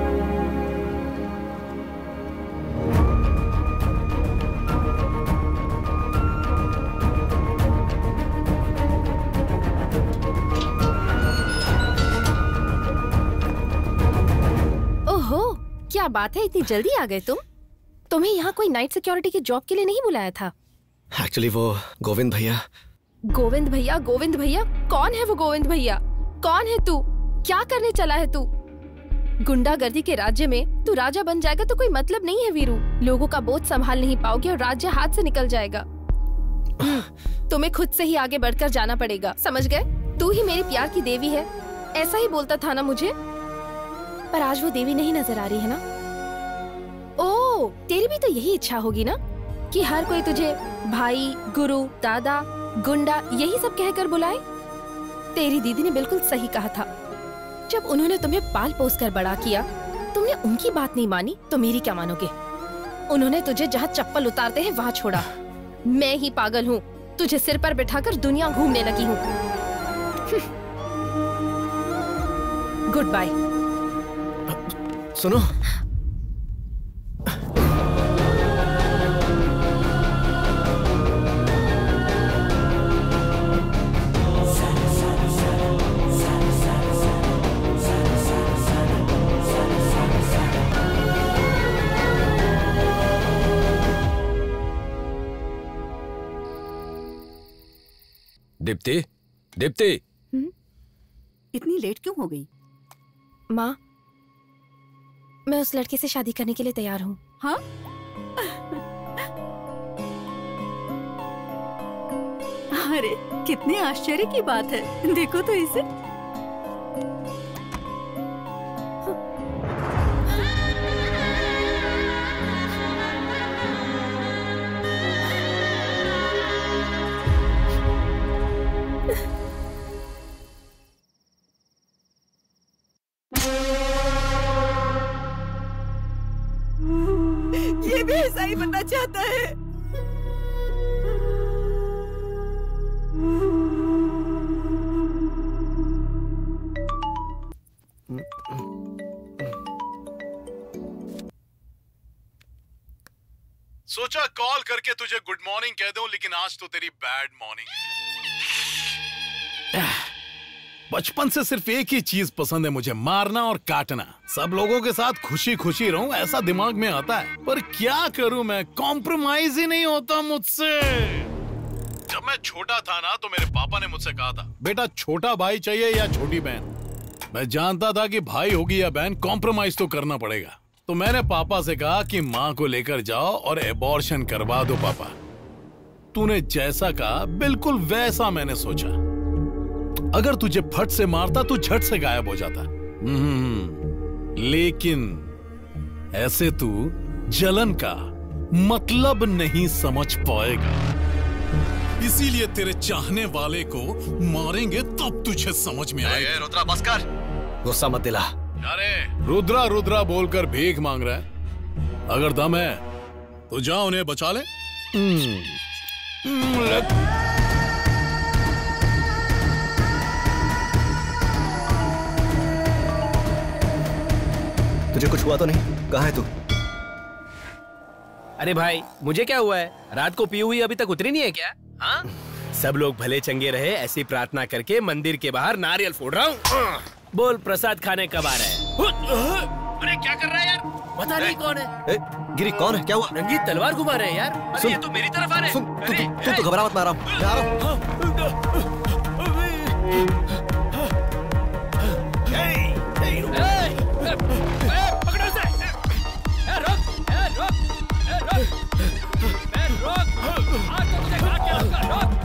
ओहो, क्या बात है, इतनी जल्दी आ गए तुम? तुम्हें यहाँ कोई नाइट सिक्योरिटी की जॉब के लिए नहीं बुलाया था? एक्चुअली वो गोविंद भैया। गोविंद भैया? गोविंद भैया कौन है वो? गोविंद भैया कौन है तू? क्या करने चला है तू? गुंडागर्दी के राज्य में तू राजा बन जाएगा तो कोई मतलब नहीं है वीरू। लोगों का बोझ संभाल नहीं पाओगे और राज्य हाथ से निकल जाएगा। तुम्हें खुद से ही आगे बढ़कर जाना पड़ेगा, समझ गए? तू ही मेरी प्यार की देवी है, ऐसा ही बोलता था ना मुझे। पर आज वो देवी नहीं नजर आ रही है ना? ओ, तेरी भी तो यही इच्छा होगी ना कि हर कोई तुझे भाई, गुरु, दादा, गुंडा यही सब कहकर बुलाए। तेरी दीदी ने बिल्कुल सही कहा था। जब उन्होंने तुम्हें पाल पोस कर बड़ा किया, तुमने उनकी बात नहीं मानी तो मेरी क्या मानोगे? उन्होंने तुझे जहाँ चप्पल उतारते हैं वहाँ छोड़ा। मैं ही पागल हूँ, तुझे सिर पर बिठाकर दुनिया घूमने लगी हूँ। Goodbye. सुनो, दीप्ति, दीप्ति। इतनी लेट क्यों हो गई? माँ, मैं उस लड़के से शादी करने के लिए तैयार हूँ। हाँ? अरे कितने आश्चर्य की बात है, देखो तो इसे। ये भी ऐसा ही बनना चाहता है। सोचा कॉल करके तुझे गुड मॉर्निंग कह दूं, लेकिन आज तो तेरी बैड मॉर्निंग है। बचपन से सिर्फ एक ही चीज पसंद है मुझे, मारना और काटना। सब लोगों के साथ खुशी खुशी रहूं ऐसा दिमाग में आता है, पर क्या करूं मैं, कॉम्प्रोमाइज ही नहीं होता मुझसे। जब मैं छोटा था ना तो मेरे पापा ने मुझसे कहा था, बेटा छोटा भाई चाहिए या छोटी बहन। मैं जानता था कि भाई होगी या बहन, कॉम्प्रोमाइज तो करना पड़ेगा। तो मैंने पापा से कहा कि माँ को लेकर जाओ और एबॉर्शन करवा दो। पापा तूने जैसा कहा बिल्कुल वैसा मैंने सोचा। अगर तुझे फट से मारता तू झट से गायब हो जाता, लेकिन ऐसे तू जलन का मतलब नहीं समझ पाएगा। इसीलिए तेरे चाहने वाले को मारेंगे तब तुझे समझ में आएगा। रुद्रा बस कर, गुस्सा मत दिला। अरे रुद्रा रुद्रा बोलकर भीख मांग रहा है, अगर दम है तो जा उन्हें बचा ले। तुझे कुछ हुआ तो नहीं? कहाँ है तू? अरे भाई मुझे क्या हुआ है, रात को पी हुई अभी तक उतरी नहीं है क्या? हाँ? सब लोग भले चंगे रहे ऐसी प्रार्थना करके मंदिर के बाहर नारियल फोड़ रहा हूँ। बोल प्रसाद खाने कब आ रहा है? अरे क्या कर रहा है यार, पता नहीं कौन है। गिरी कौन है, क्या हुआ? रंगीत तलवार घुमा रहे हैं यार। अरे ये तो मेरी तरफ आ रहे हैं। तू तो घबरा मत, मैं आ रहा हूँ। पकड़ो उसे। रोक, रोक, आज तो तुझे काट के आऊंगा, रोक।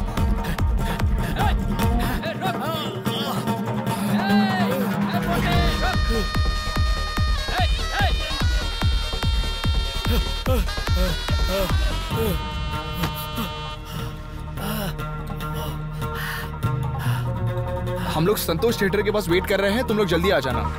हम लोग संतोष थिएटर के पास वेट कर रहे हैं, तुम लोग जल्दी आ जाना।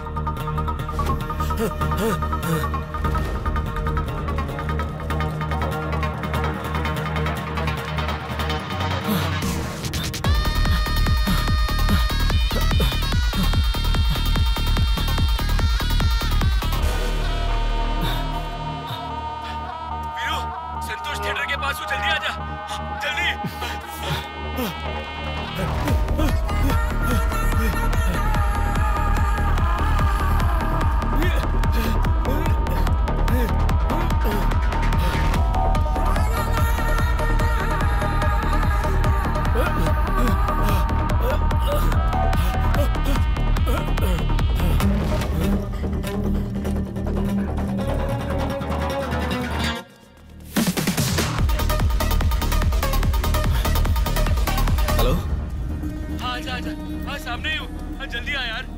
संतोष थिएटर के पास हो, जल्दी आ जा, जल्दी। सामने ही हूँ, जल्दी आ यार।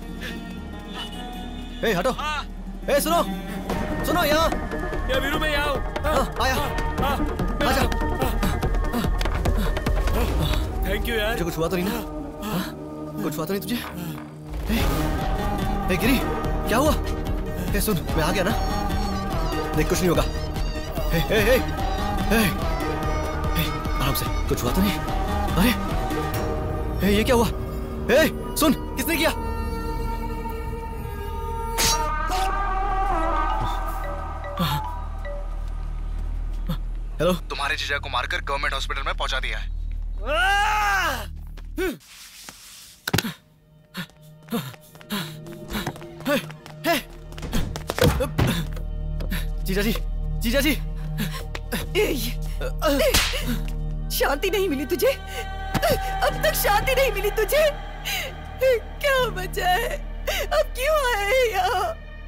ए हटो। ए सुनो सुनो, यहाँ ये वीरू मैं यहाँ हूँ। आया आजा। थैंक यू यार। तुझे कुछ हुआ तो नहीं ना? कुछ हुआ तो नहीं तुझे? ए गिरी क्या हुआ? ए सुन, मैं आ गया ना, देख कुछ नहीं होगा। ए ए ए ए आराम से, कुछ हुआ तो नहीं? अरे ए ये क्या हुआ? ए सुन, किसने किया? हेलो, तुम्हारे जीजा को मारकर गवर्नमेंट हॉस्पिटल में पहुंचा दिया है। जीजा जी, जीजा जी, शांति नहीं मिली तुझे? अब तक शांति नहीं मिली तुझे? क्या बचा है? अब क्यों आए यहाँ?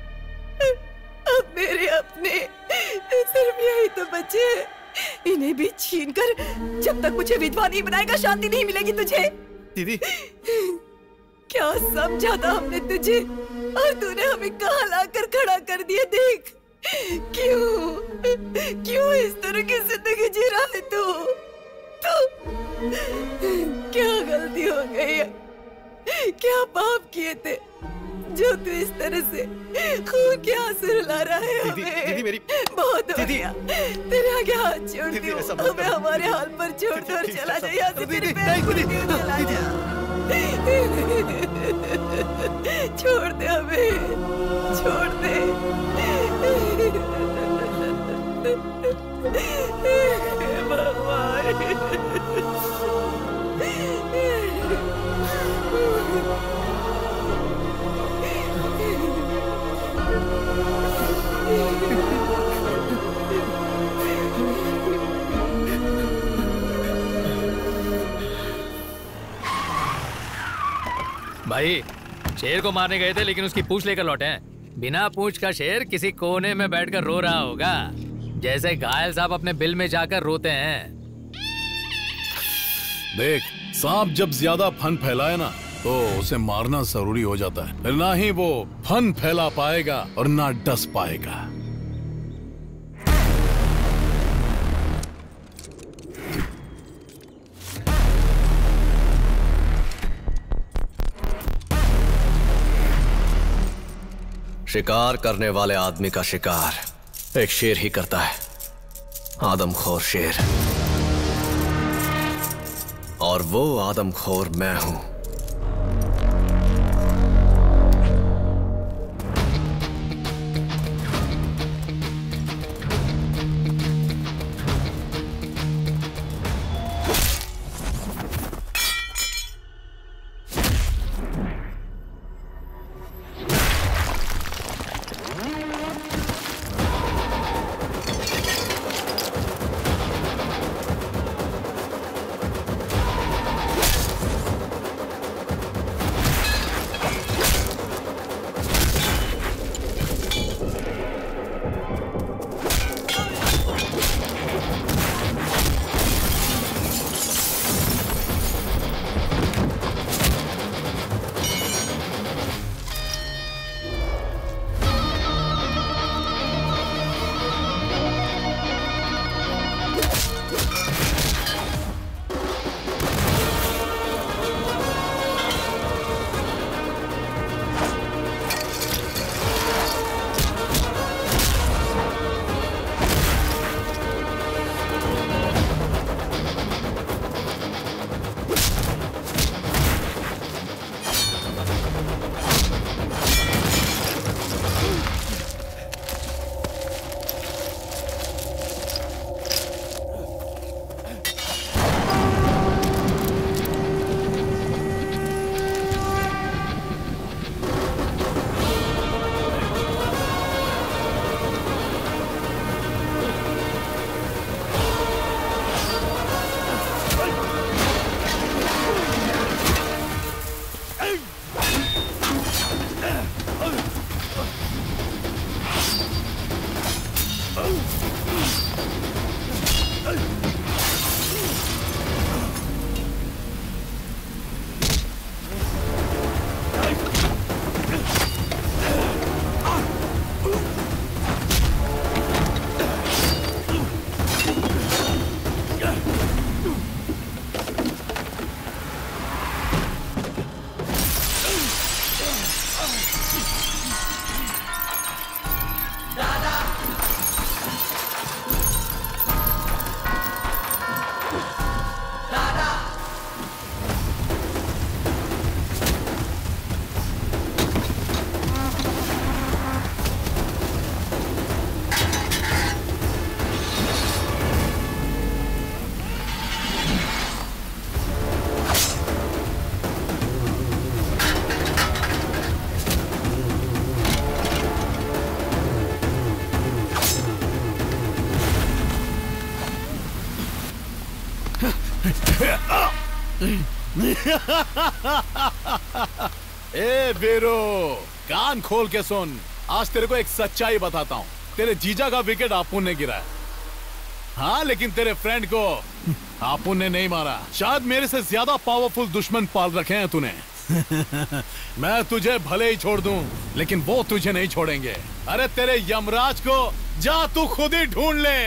अब मेरे अपने सिर्फ यही तो बचे हैं, इन्हें भी छीन कर जब तक मुझे विधवा नहीं बनाएगा शांति नहीं मिलेगी तुझे। दीदी क्या समझा था हमने तुझे, और तूने हमें कहाँ लाकर खड़ा कर दिया। देख क्यों इस तरह की जिंदगी जी रहा है तू? क्या गलती हो गई है, क्या पाप किए थे जो तू इस तरह से खून के आंसू रुला रहा है हमें? दीदी मेरी बहुत हो गया, तेरे आगे हाथ छोड़ दो, हमें हमारे हाल पर छोड़ कर चला जा, यहाँ से तेरे पैर छू के चला जा। छोड़ दे हमें, छोड़ दे। भगवान भाई शेर को मारने गए थे लेकिन उसकी पूंछ लेकर लौटे हैं। बिना पूंछ का शेर किसी कोने में बैठकर रो रहा होगा, जैसे घायल साहब अपने बिल में जाकर रोते हैं। देख, सांप जब ज्यादा फन फैलाए ना तो उसे मारना जरूरी हो जाता है, फिर ना ही वो फन फैला पाएगा और ना डस पाएगा। शिकार करने वाले आदमी का शिकार एक शेर ही करता है, आदमखोर शेर। और वो आदमखोर मैं हूं। ए वीरू, कान खोल के सुन, आज तेरे को एक सच्चाई बताता हूँ। तेरे जीजा का विकेट आपुन ने गिरा है। हाँ, लेकिन तेरे फ्रेंड को आपुन ने नहीं मारा। शायद मेरे से ज्यादा पावरफुल दुश्मन पाल रखे हैं तूने। मैं तुझे भले ही छोड़ दूं, लेकिन वो तुझे नहीं छोड़ेंगे। अरे तेरे यमराज को जा तू खुद ही ढूंढ ले।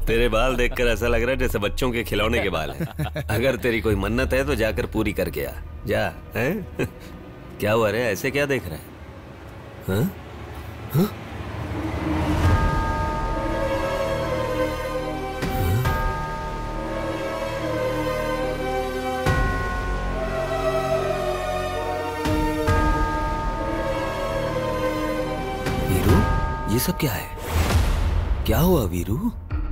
तेरे बाल देखकर ऐसा लग रहा है जैसे बच्चों के खिलौने के बाल हैं। अगर तेरी कोई मन्नत है तो जाकर पूरी करके आ जा। हैं? क्या हुआ रे, ऐसे क्या देख रहा है? हाँ? हाँ? वीरू, ये सब क्या है? क्या हुआ वीरू?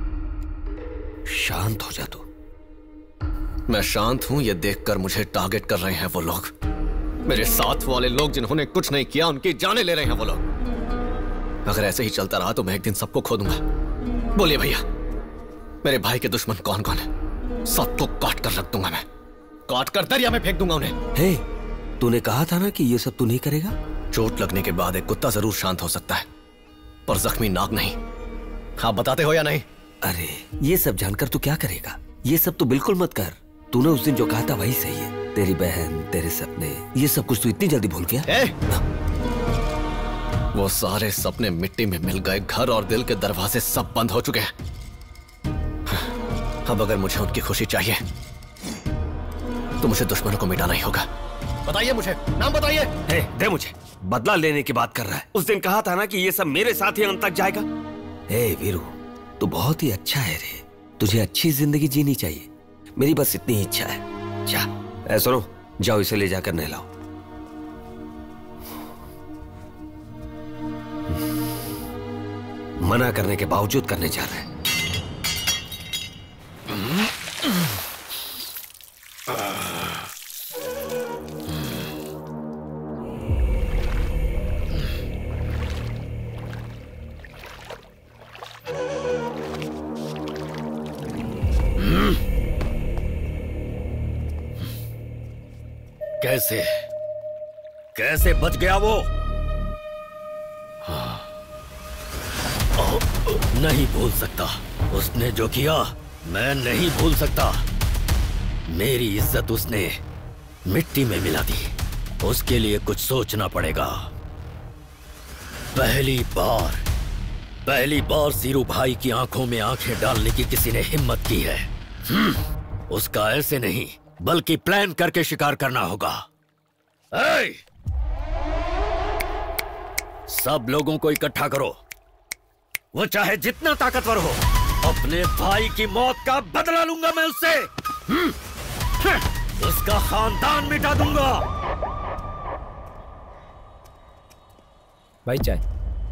शांत हो जा तू। मैं शांत हूं ये देखकर मुझे टारगेट कर रहे हैं वो लोग। मेरे साथ वाले लोग जिन्होंने कुछ नहीं किया उनकी जानें ले रहे हैं वो लोग। अगर ऐसे ही चलता रहा तो मैं एक दिन सबको खो दूंगा। बोलिए भैया, मेरे भाई के दुश्मन कौन कौन है? सबको काट कर रख दूंगा मैं, काट कर दरिया में फेंक दूंगा उन्हें। हे, तूने कहा था ना कि ये सब तू नहीं करेगा। चोट लगने के बाद एक कुत्ता जरूर शांत हो सकता है, पर जख्मी नाग नहीं। आप बताते हो या नहीं? अरे ये सब जानकर तू क्या करेगा? ये सब तू बिल्कुल मत कर। तूने उस दिन जो कहा था वही सही है। तेरी बहन, तेरे सपने, ये सब कुछ तू इतनी जल्दी भूल गया? वो सारे सपने मिट्टी में मिल गए। घर और दिल के दरवाजे सब बंद हो चुके हैं। अब अगर मुझे उनकी खुशी चाहिए तो मुझे दुश्मनों को मिटाना ही होगा। बताइए मुझे, नाम बताइए। दे मुझे। बदला लेने की बात कर रहा है। उस दिन कहा था ना कि ये सब मेरे साथ ही अंत तक जाएगा। वीरू, तू बहुत ही अच्छा है रे। तुझे अच्छी जिंदगी जीनी चाहिए। मेरी बस इतनी ही इच्छा है। जा, सुनो, जाओ इसे ले जाकर नहलाओ। मना करने के बावजूद करने जा रहा है। कैसे कैसे बच गया वो? नहीं भूल सकता उसने जो किया। मैं नहीं भूल सकता। मेरी इज्जत उसने मिट्टी में मिला दी। उसके लिए कुछ सोचना पड़ेगा। पहली बार सीरू भाई की आंखों में आंखें डालने की किसी ने हिम्मत की है। उसका ऐसे नहीं बल्कि प्लान करके शिकार करना होगा। सब लोगों को इकट्ठा करो। वो चाहे जितना ताकतवर हो, अपने भाई की मौत का बदला लूंगा मैं उससे। उसका खानदान मिटा दूंगा। भाई चाय।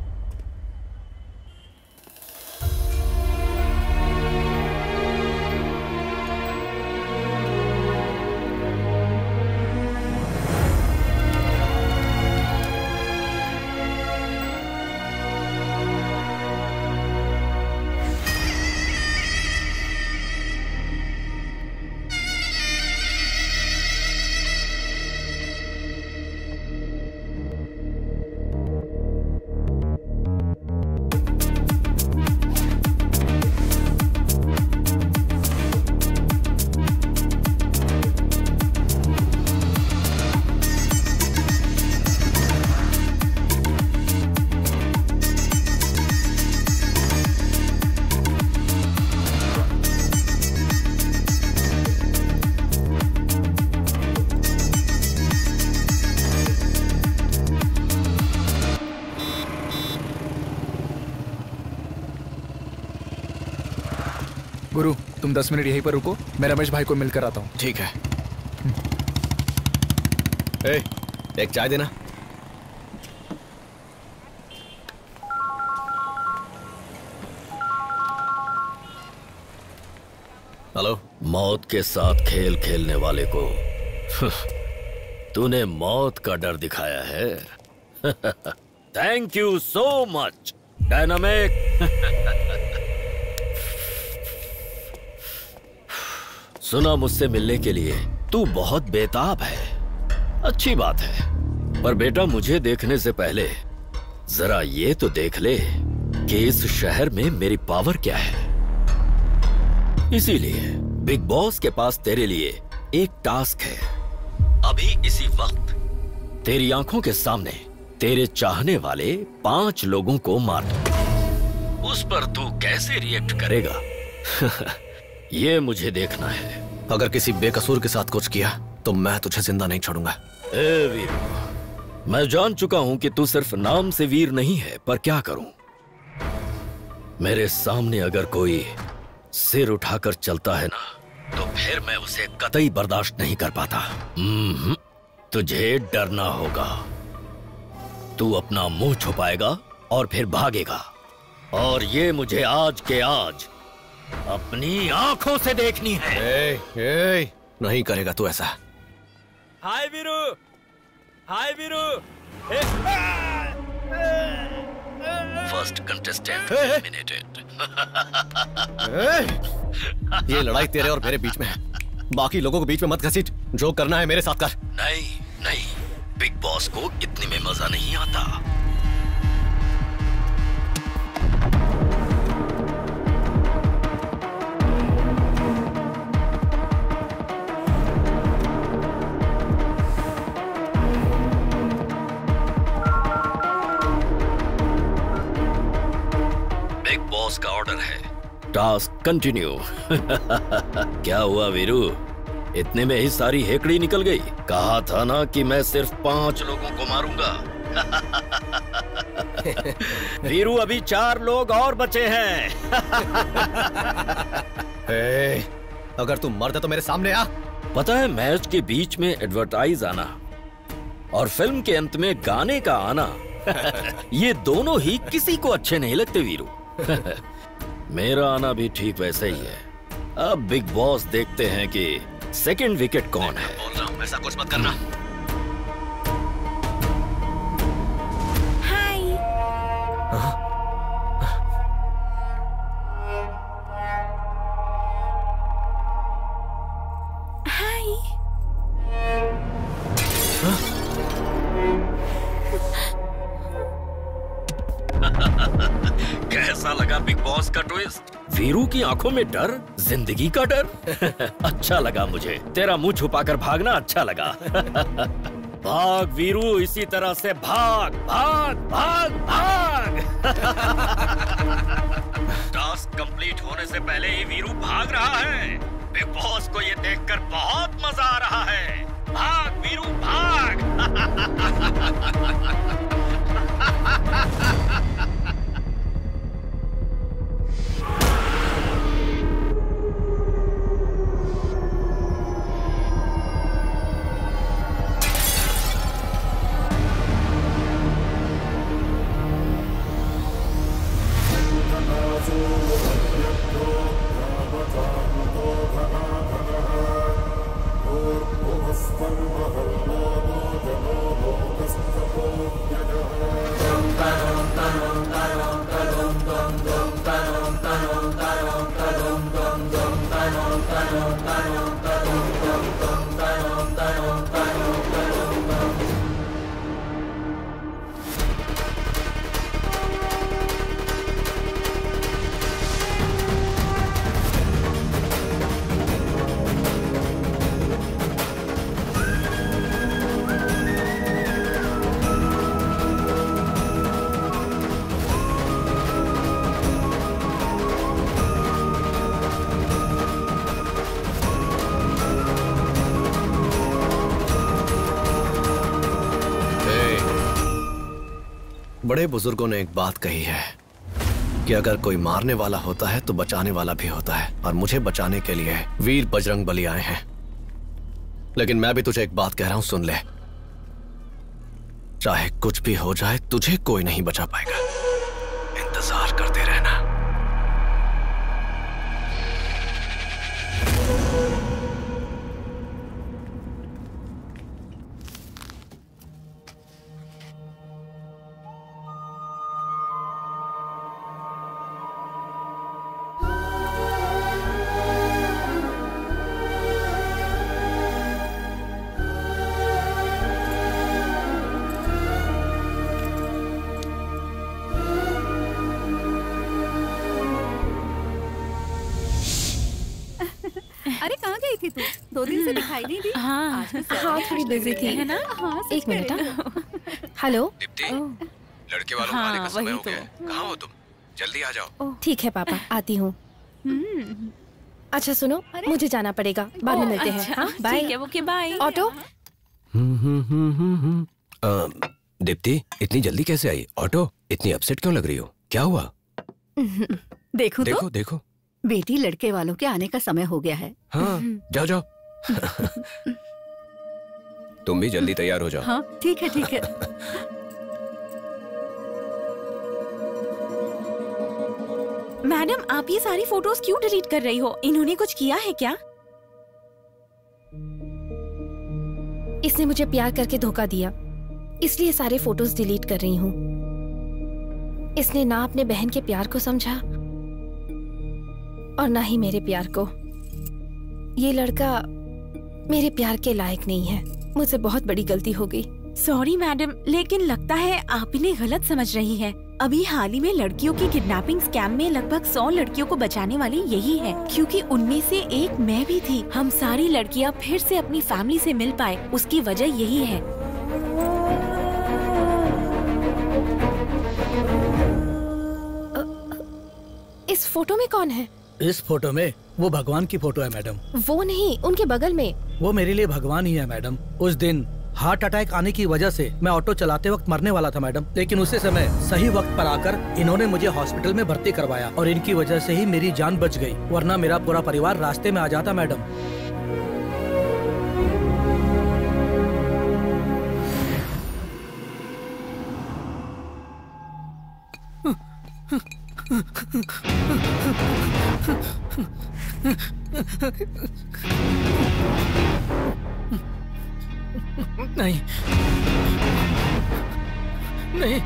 गुरु, तुम 10 मिनट यहीं पर रुको, मैं रमेश भाई को मिलकर आता हूँ। ठीक है। एक चाय देना। हेलो। मौत के साथ खेल खेलने वाले को तूने मौत का डर दिखाया है। Thank you so much dynamic. सुना मुझसे मिलने के लिए तू बहुत बेताब है। अच्छी बात है, पर बेटा मुझे देखने से पहले जरा ये तो देख ले कि इस शहर में मेरी पावर क्या है। इसीलिए बिग बॉस के पास तेरे लिए एक टास्क है। अभी इसी वक्त तेरी आंखों के सामने तेरे चाहने वाले 5 लोगों को मार। उस पर तू कैसे रिएक्ट करेगा ये मुझे देखना है। अगर किसी बेकसूर के साथ कुछ किया तो मैं तुझे जिंदा नहीं छोड़ूंगा। ए वीरू, मैं जान चुका हूं कि तू सिर्फ नाम से वीर नहीं है, पर क्या करूं? मेरे सामने अगर कोई सिर उठाकर चलता है ना, तो फिर मैं उसे कतई बर्दाश्त नहीं कर पाता। तुझे डरना होगा। तू अपना मुंह छुपाएगा और फिर भागेगा, और ये मुझे आज के आज अपनी आंखों से देखनी है। नहीं करेगा तू ऐसा। Hi Veeru, hi Veeru. First contestant eliminated. ये लड़ाई तेरे और मेरे बीच में है, बाकी लोगों को बीच में मत घसीट। जो करना है मेरे साथ कर। नहीं नहीं, बिग बॉस को इतने में मजा नहीं आता। बिग बॉस का ऑर्डर है, टास्क कंटिन्यू। क्या हुआ वीरू, इतने में ही सारी हेकड़ी निकल गई? कहा था ना कि मैं सिर्फ 5 लोगों को मारूंगा। वीरू, अभी 4 लोग और बचे हैं। अगर तू मर्द है तो मेरे सामने आ। पता है, मैच के बीच में एडवर्टाइज आना और फिल्म के अंत में गाने का आना, ये दोनों ही किसी को अच्छे नहीं लगते वीरू। मेरा आना भी ठीक वैसे ही है। अब बिग बॉस देखते हैं कि सेकंड विकेट कौन है। बोल रहा हूं, ऐसा कुछ मत करना। हाय। हाय। कैसा लगा बिग बॉस का ट्विस्ट? वीरू की आंखों में डर, जिंदगी का डर। अच्छा लगा मुझे। तेरा मुंह छुपाकर भागना अच्छा लगा। भाग वीरू, इसी तरह से भाग भाग भाग भाग। टास्क कंप्लीट होने से पहले ही वीरू भाग रहा है। बिग बॉस को ये देखकर बहुत मजा आ रहा है। भाग वीरू भाग। बड़े बुजुर्गों ने एक बात कही है कि अगर कोई मारने वाला होता है तो बचाने वाला भी होता है, और मुझे बचाने के लिए वीर बजरंग बली आए हैं। लेकिन मैं भी तुझे एक बात कह रहा हूं, सुन ले। चाहे कुछ भी हो जाए, तुझे कोई नहीं बचा पाएगा। इंतजार करते रहना। अरे कहाँ गई थी तू? 2 दिन से दिखाई नहीं दी। हाँ हाँ, थोड़ी बिजी थी है ना। हाँ, एक मिनट। हेलो। दीप्ति, लड़के वालों को आने का समय हो गया है। कहाँ हो तुम? जल्दी आ जाओ। ठीक है पापा, आती हूँ। अच्छा सुनो, मुझे जाना पड़ेगा, बाद में मिलते हैं। हाँ, बाय। ठीक है, ओके बाय। ऑटो। दीप्ति, इतनी जल्दी कैसे आई? ऑटो, इतनी अपसेट क्यों लग रही हो? क्या हुआ? देखो देखो देखो, बेटी लड़के वालों के आने का समय हो गया है। हाँ जाओ जाओ। तुम भी जल्दी तैयार हो जाओ। हाँ ठीक है ठीक है। मैडम, आप ये सारी फोटोज क्यों डिलीट कर रही हो? इन्होंने कुछ किया है क्या? इसने मुझे प्यार करके धोखा दिया, इसलिए सारे फोटोज डिलीट कर रही हूँ। इसने ना अपने बहन के प्यार को समझा और ना ही मेरे प्यार को। ये लड़का मेरे प्यार के लायक नहीं है। मुझसे बहुत बड़ी गलती हो गई। सॉरी मैडम, लेकिन लगता है आप इन्हें गलत समझ रही हैं। अभी हाल ही में लड़कियों की किडनैपिंग स्कैम में लगभग 100 लड़कियों को बचाने वाली यही है, क्योंकि उनमें से एक मैं भी थी। हम सारी लड़कियां फिर से अपनी फैमिली से मिल पाए, उसकी वजह यही है। इस फोटो में कौन है? इस फोटो में वो भगवान की फोटो है मैडम। वो नहीं, उनके बगल में। वो मेरे लिए भगवान ही है मैडम। उस दिन हार्ट अटैक आने की वजह से मैं ऑटो चलाते वक्त मरने वाला था मैडम, लेकिन उसी समय सही वक्त पर आकर इन्होंने मुझे हॉस्पिटल में भर्ती करवाया और इनकी वजह से ही मेरी जान बच गई, वरना मेरा पूरा परिवार रास्ते में आ जाता मैडम। नहीं नहीं,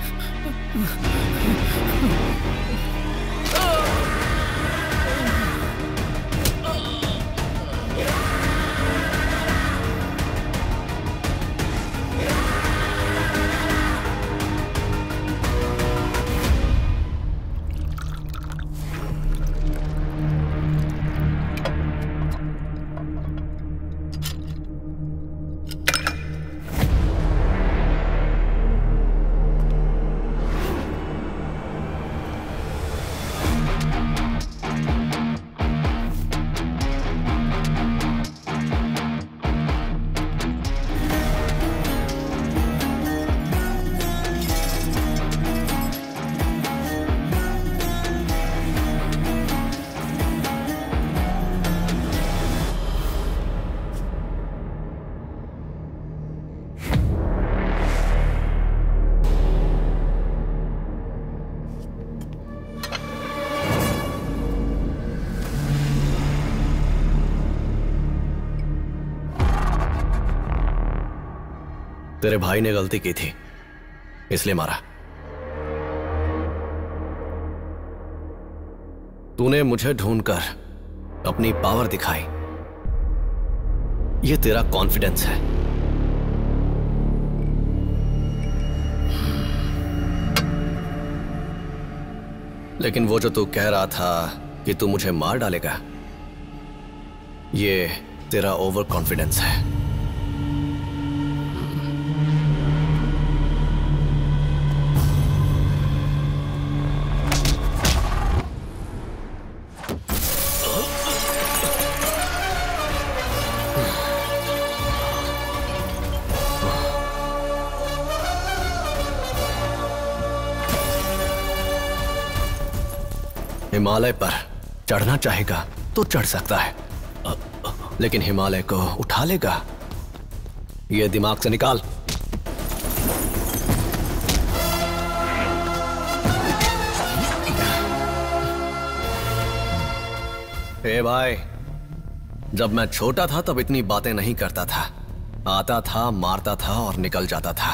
तेरे भाई ने गलती की थी, इसलिए मारा। तूने मुझे ढूंढकर अपनी पावर दिखाई, ये तेरा कॉन्फिडेंस है। लेकिन वो जो तू कह रहा था कि तू मुझे मार डालेगा, ये तेरा ओवर कॉन्फिडेंस है। हिमालय पर चढ़ना चाहेगा तो चढ़ सकता है, लेकिन हिमालय को उठा लेगा, ये दिमाग से निकाल। ए भाई, जब मैं छोटा था तब इतनी बातें नहीं करता था। आता था, मारता था और निकल जाता था।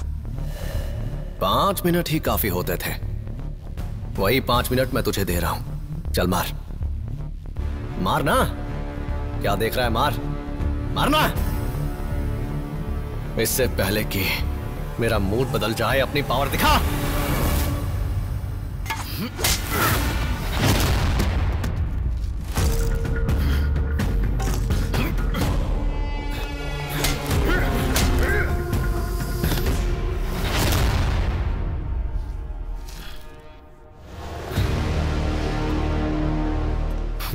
5 मिनट ही काफी होते थे। वही 5 मिनट मैं तुझे दे रहा हूं। चल मार, मार ना। क्या देख रहा है? मार, मारना। इससे पहले कि मेरा मूड बदल जाए, अपनी पावर दिखा।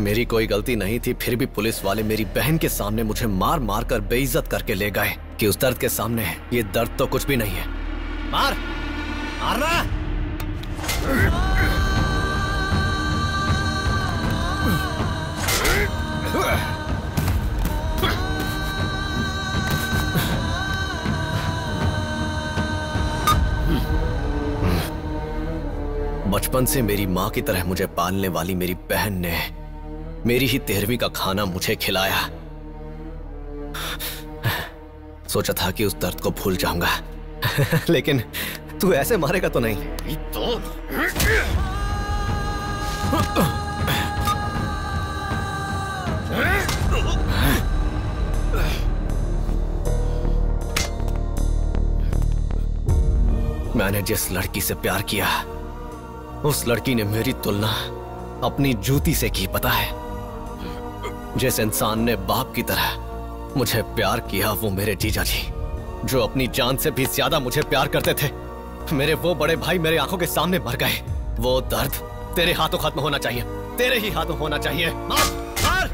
मेरी कोई गलती नहीं थी, फिर भी पुलिस वाले मेरी बहन के सामने मुझे मार मार कर बेइज्जत करके ले गए कि उस दर्द के सामने ये दर्द तो कुछ भी नहीं है। मार मारना। बचपन से मेरी माँ की तरह मुझे पालने वाली मेरी बहन ने मेरी ही 13वीं का खाना मुझे खिलाया। सोचा था कि उस दर्द को भूल जाऊंगा लेकिन तू ऐसे मारेगा तो नहीं। तो मैंने जिस लड़की से प्यार किया उस लड़की ने मेरी तुलना अपनी जूती से की, पता है? जिस इंसान ने बाप की तरह मुझे प्यार किया वो मेरे जीजा जी, जो अपनी जान से भी ज्यादा मुझे प्यार करते थे। मेरे वो बड़े भाई मेरे आंखों के सामने मर गए। वो दर्द तेरे हाथों खत्म होना चाहिए, तेरे ही हाथों होना चाहिए। मार, मार।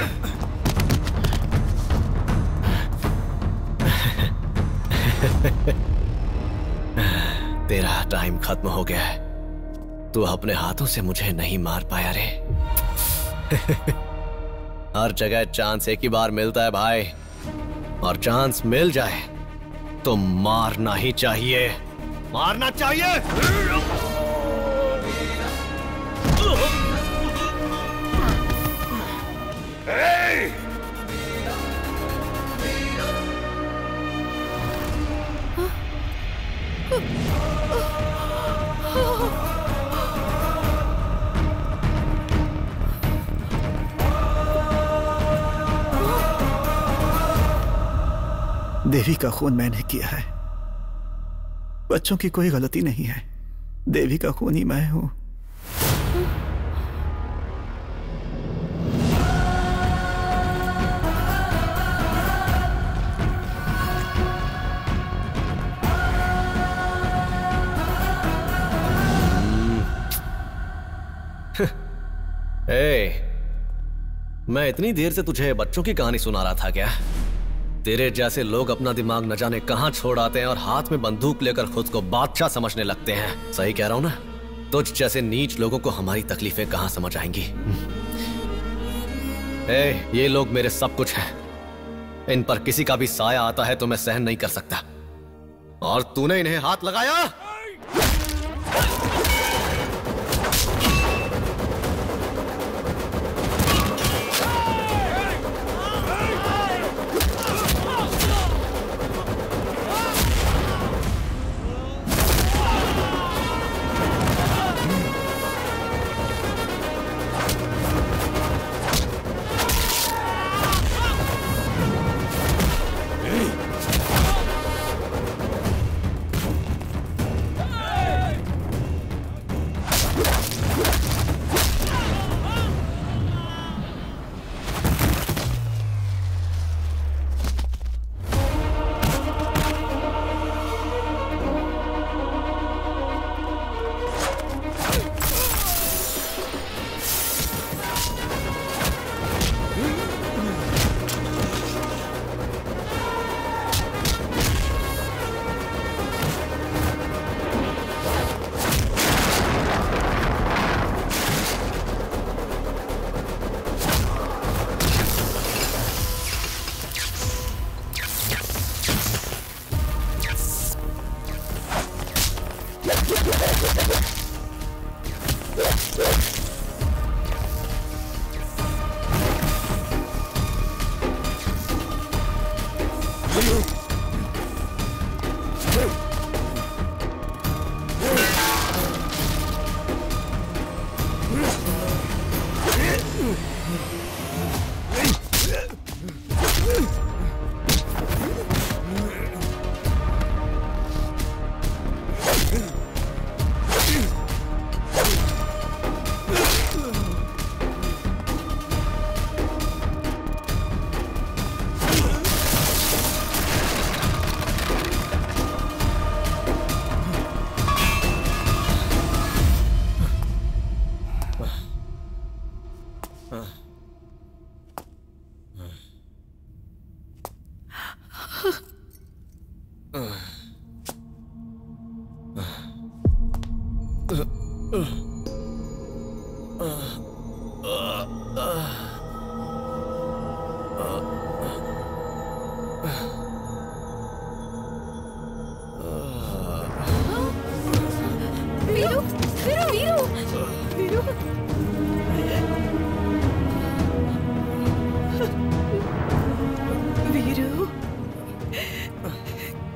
तेरा टाइम खत्म हो गया है। तू अपने हाथों से मुझे नहीं मार पाया रे। हर जगह चांस एक ही बार मिलता है भाई, और चांस मिल जाए तो मारना ही चाहिए, मारना चाहिए। देवी का खून मैंने किया है, बच्चों की कोई गलती नहीं है। देवी का खून ही मैं हूं। मैं इतनी देर से तुझे बच्चों की कहानी सुना रहा था क्या? तेरे जैसे लोग अपना दिमाग न जाने कहां छोड़ आते हैं और हाथ में बंदूक लेकर खुद को बादशाह समझने लगते हैं। सही कह रहा हूं ना? तुझ जैसे नीच लोगों को हमारी तकलीफें कहां समझ आएंगी? ये लोग मेरे सब कुछ हैं। इन पर किसी का भी साया आता है तो मैं सहन नहीं कर सकता, और तूने इन्हें हाथ लगाया।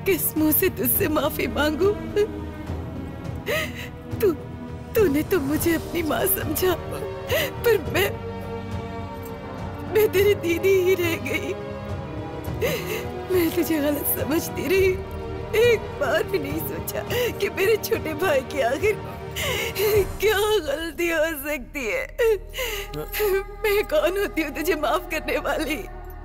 किस मुंह से तुझसे माफी मांगू? तूने तो मुझे अपनी माँ समझा, पर मैं तेरी दीदी ही रह गई। मैं तुझे गलत समझती रही, एक बार भी नहीं सोचा कि मेरे छोटे भाई की आखिर क्या गलती हो सकती है। मैं कौन होती हूँ तुझे माफ करने वाली?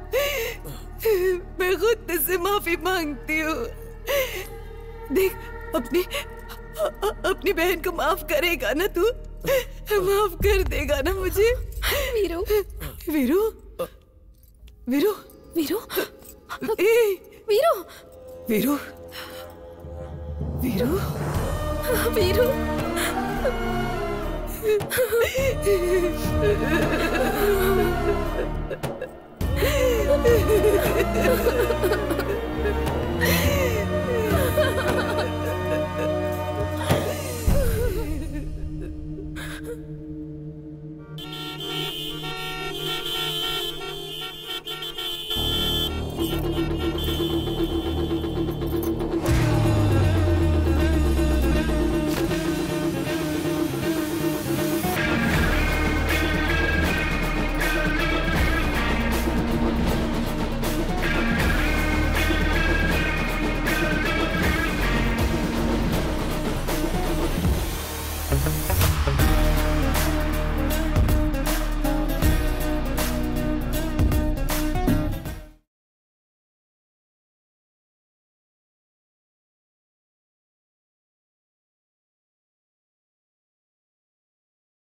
मैं खुद तुझसे माफी मांगती हूँ। देख, अपनी बहन को माफ करेगा ना तू? माफ कर देगा ना मुझे? वीरू, वीरू, वीरू, वीरू, वीरू, वीरू, वीरू, वीरू।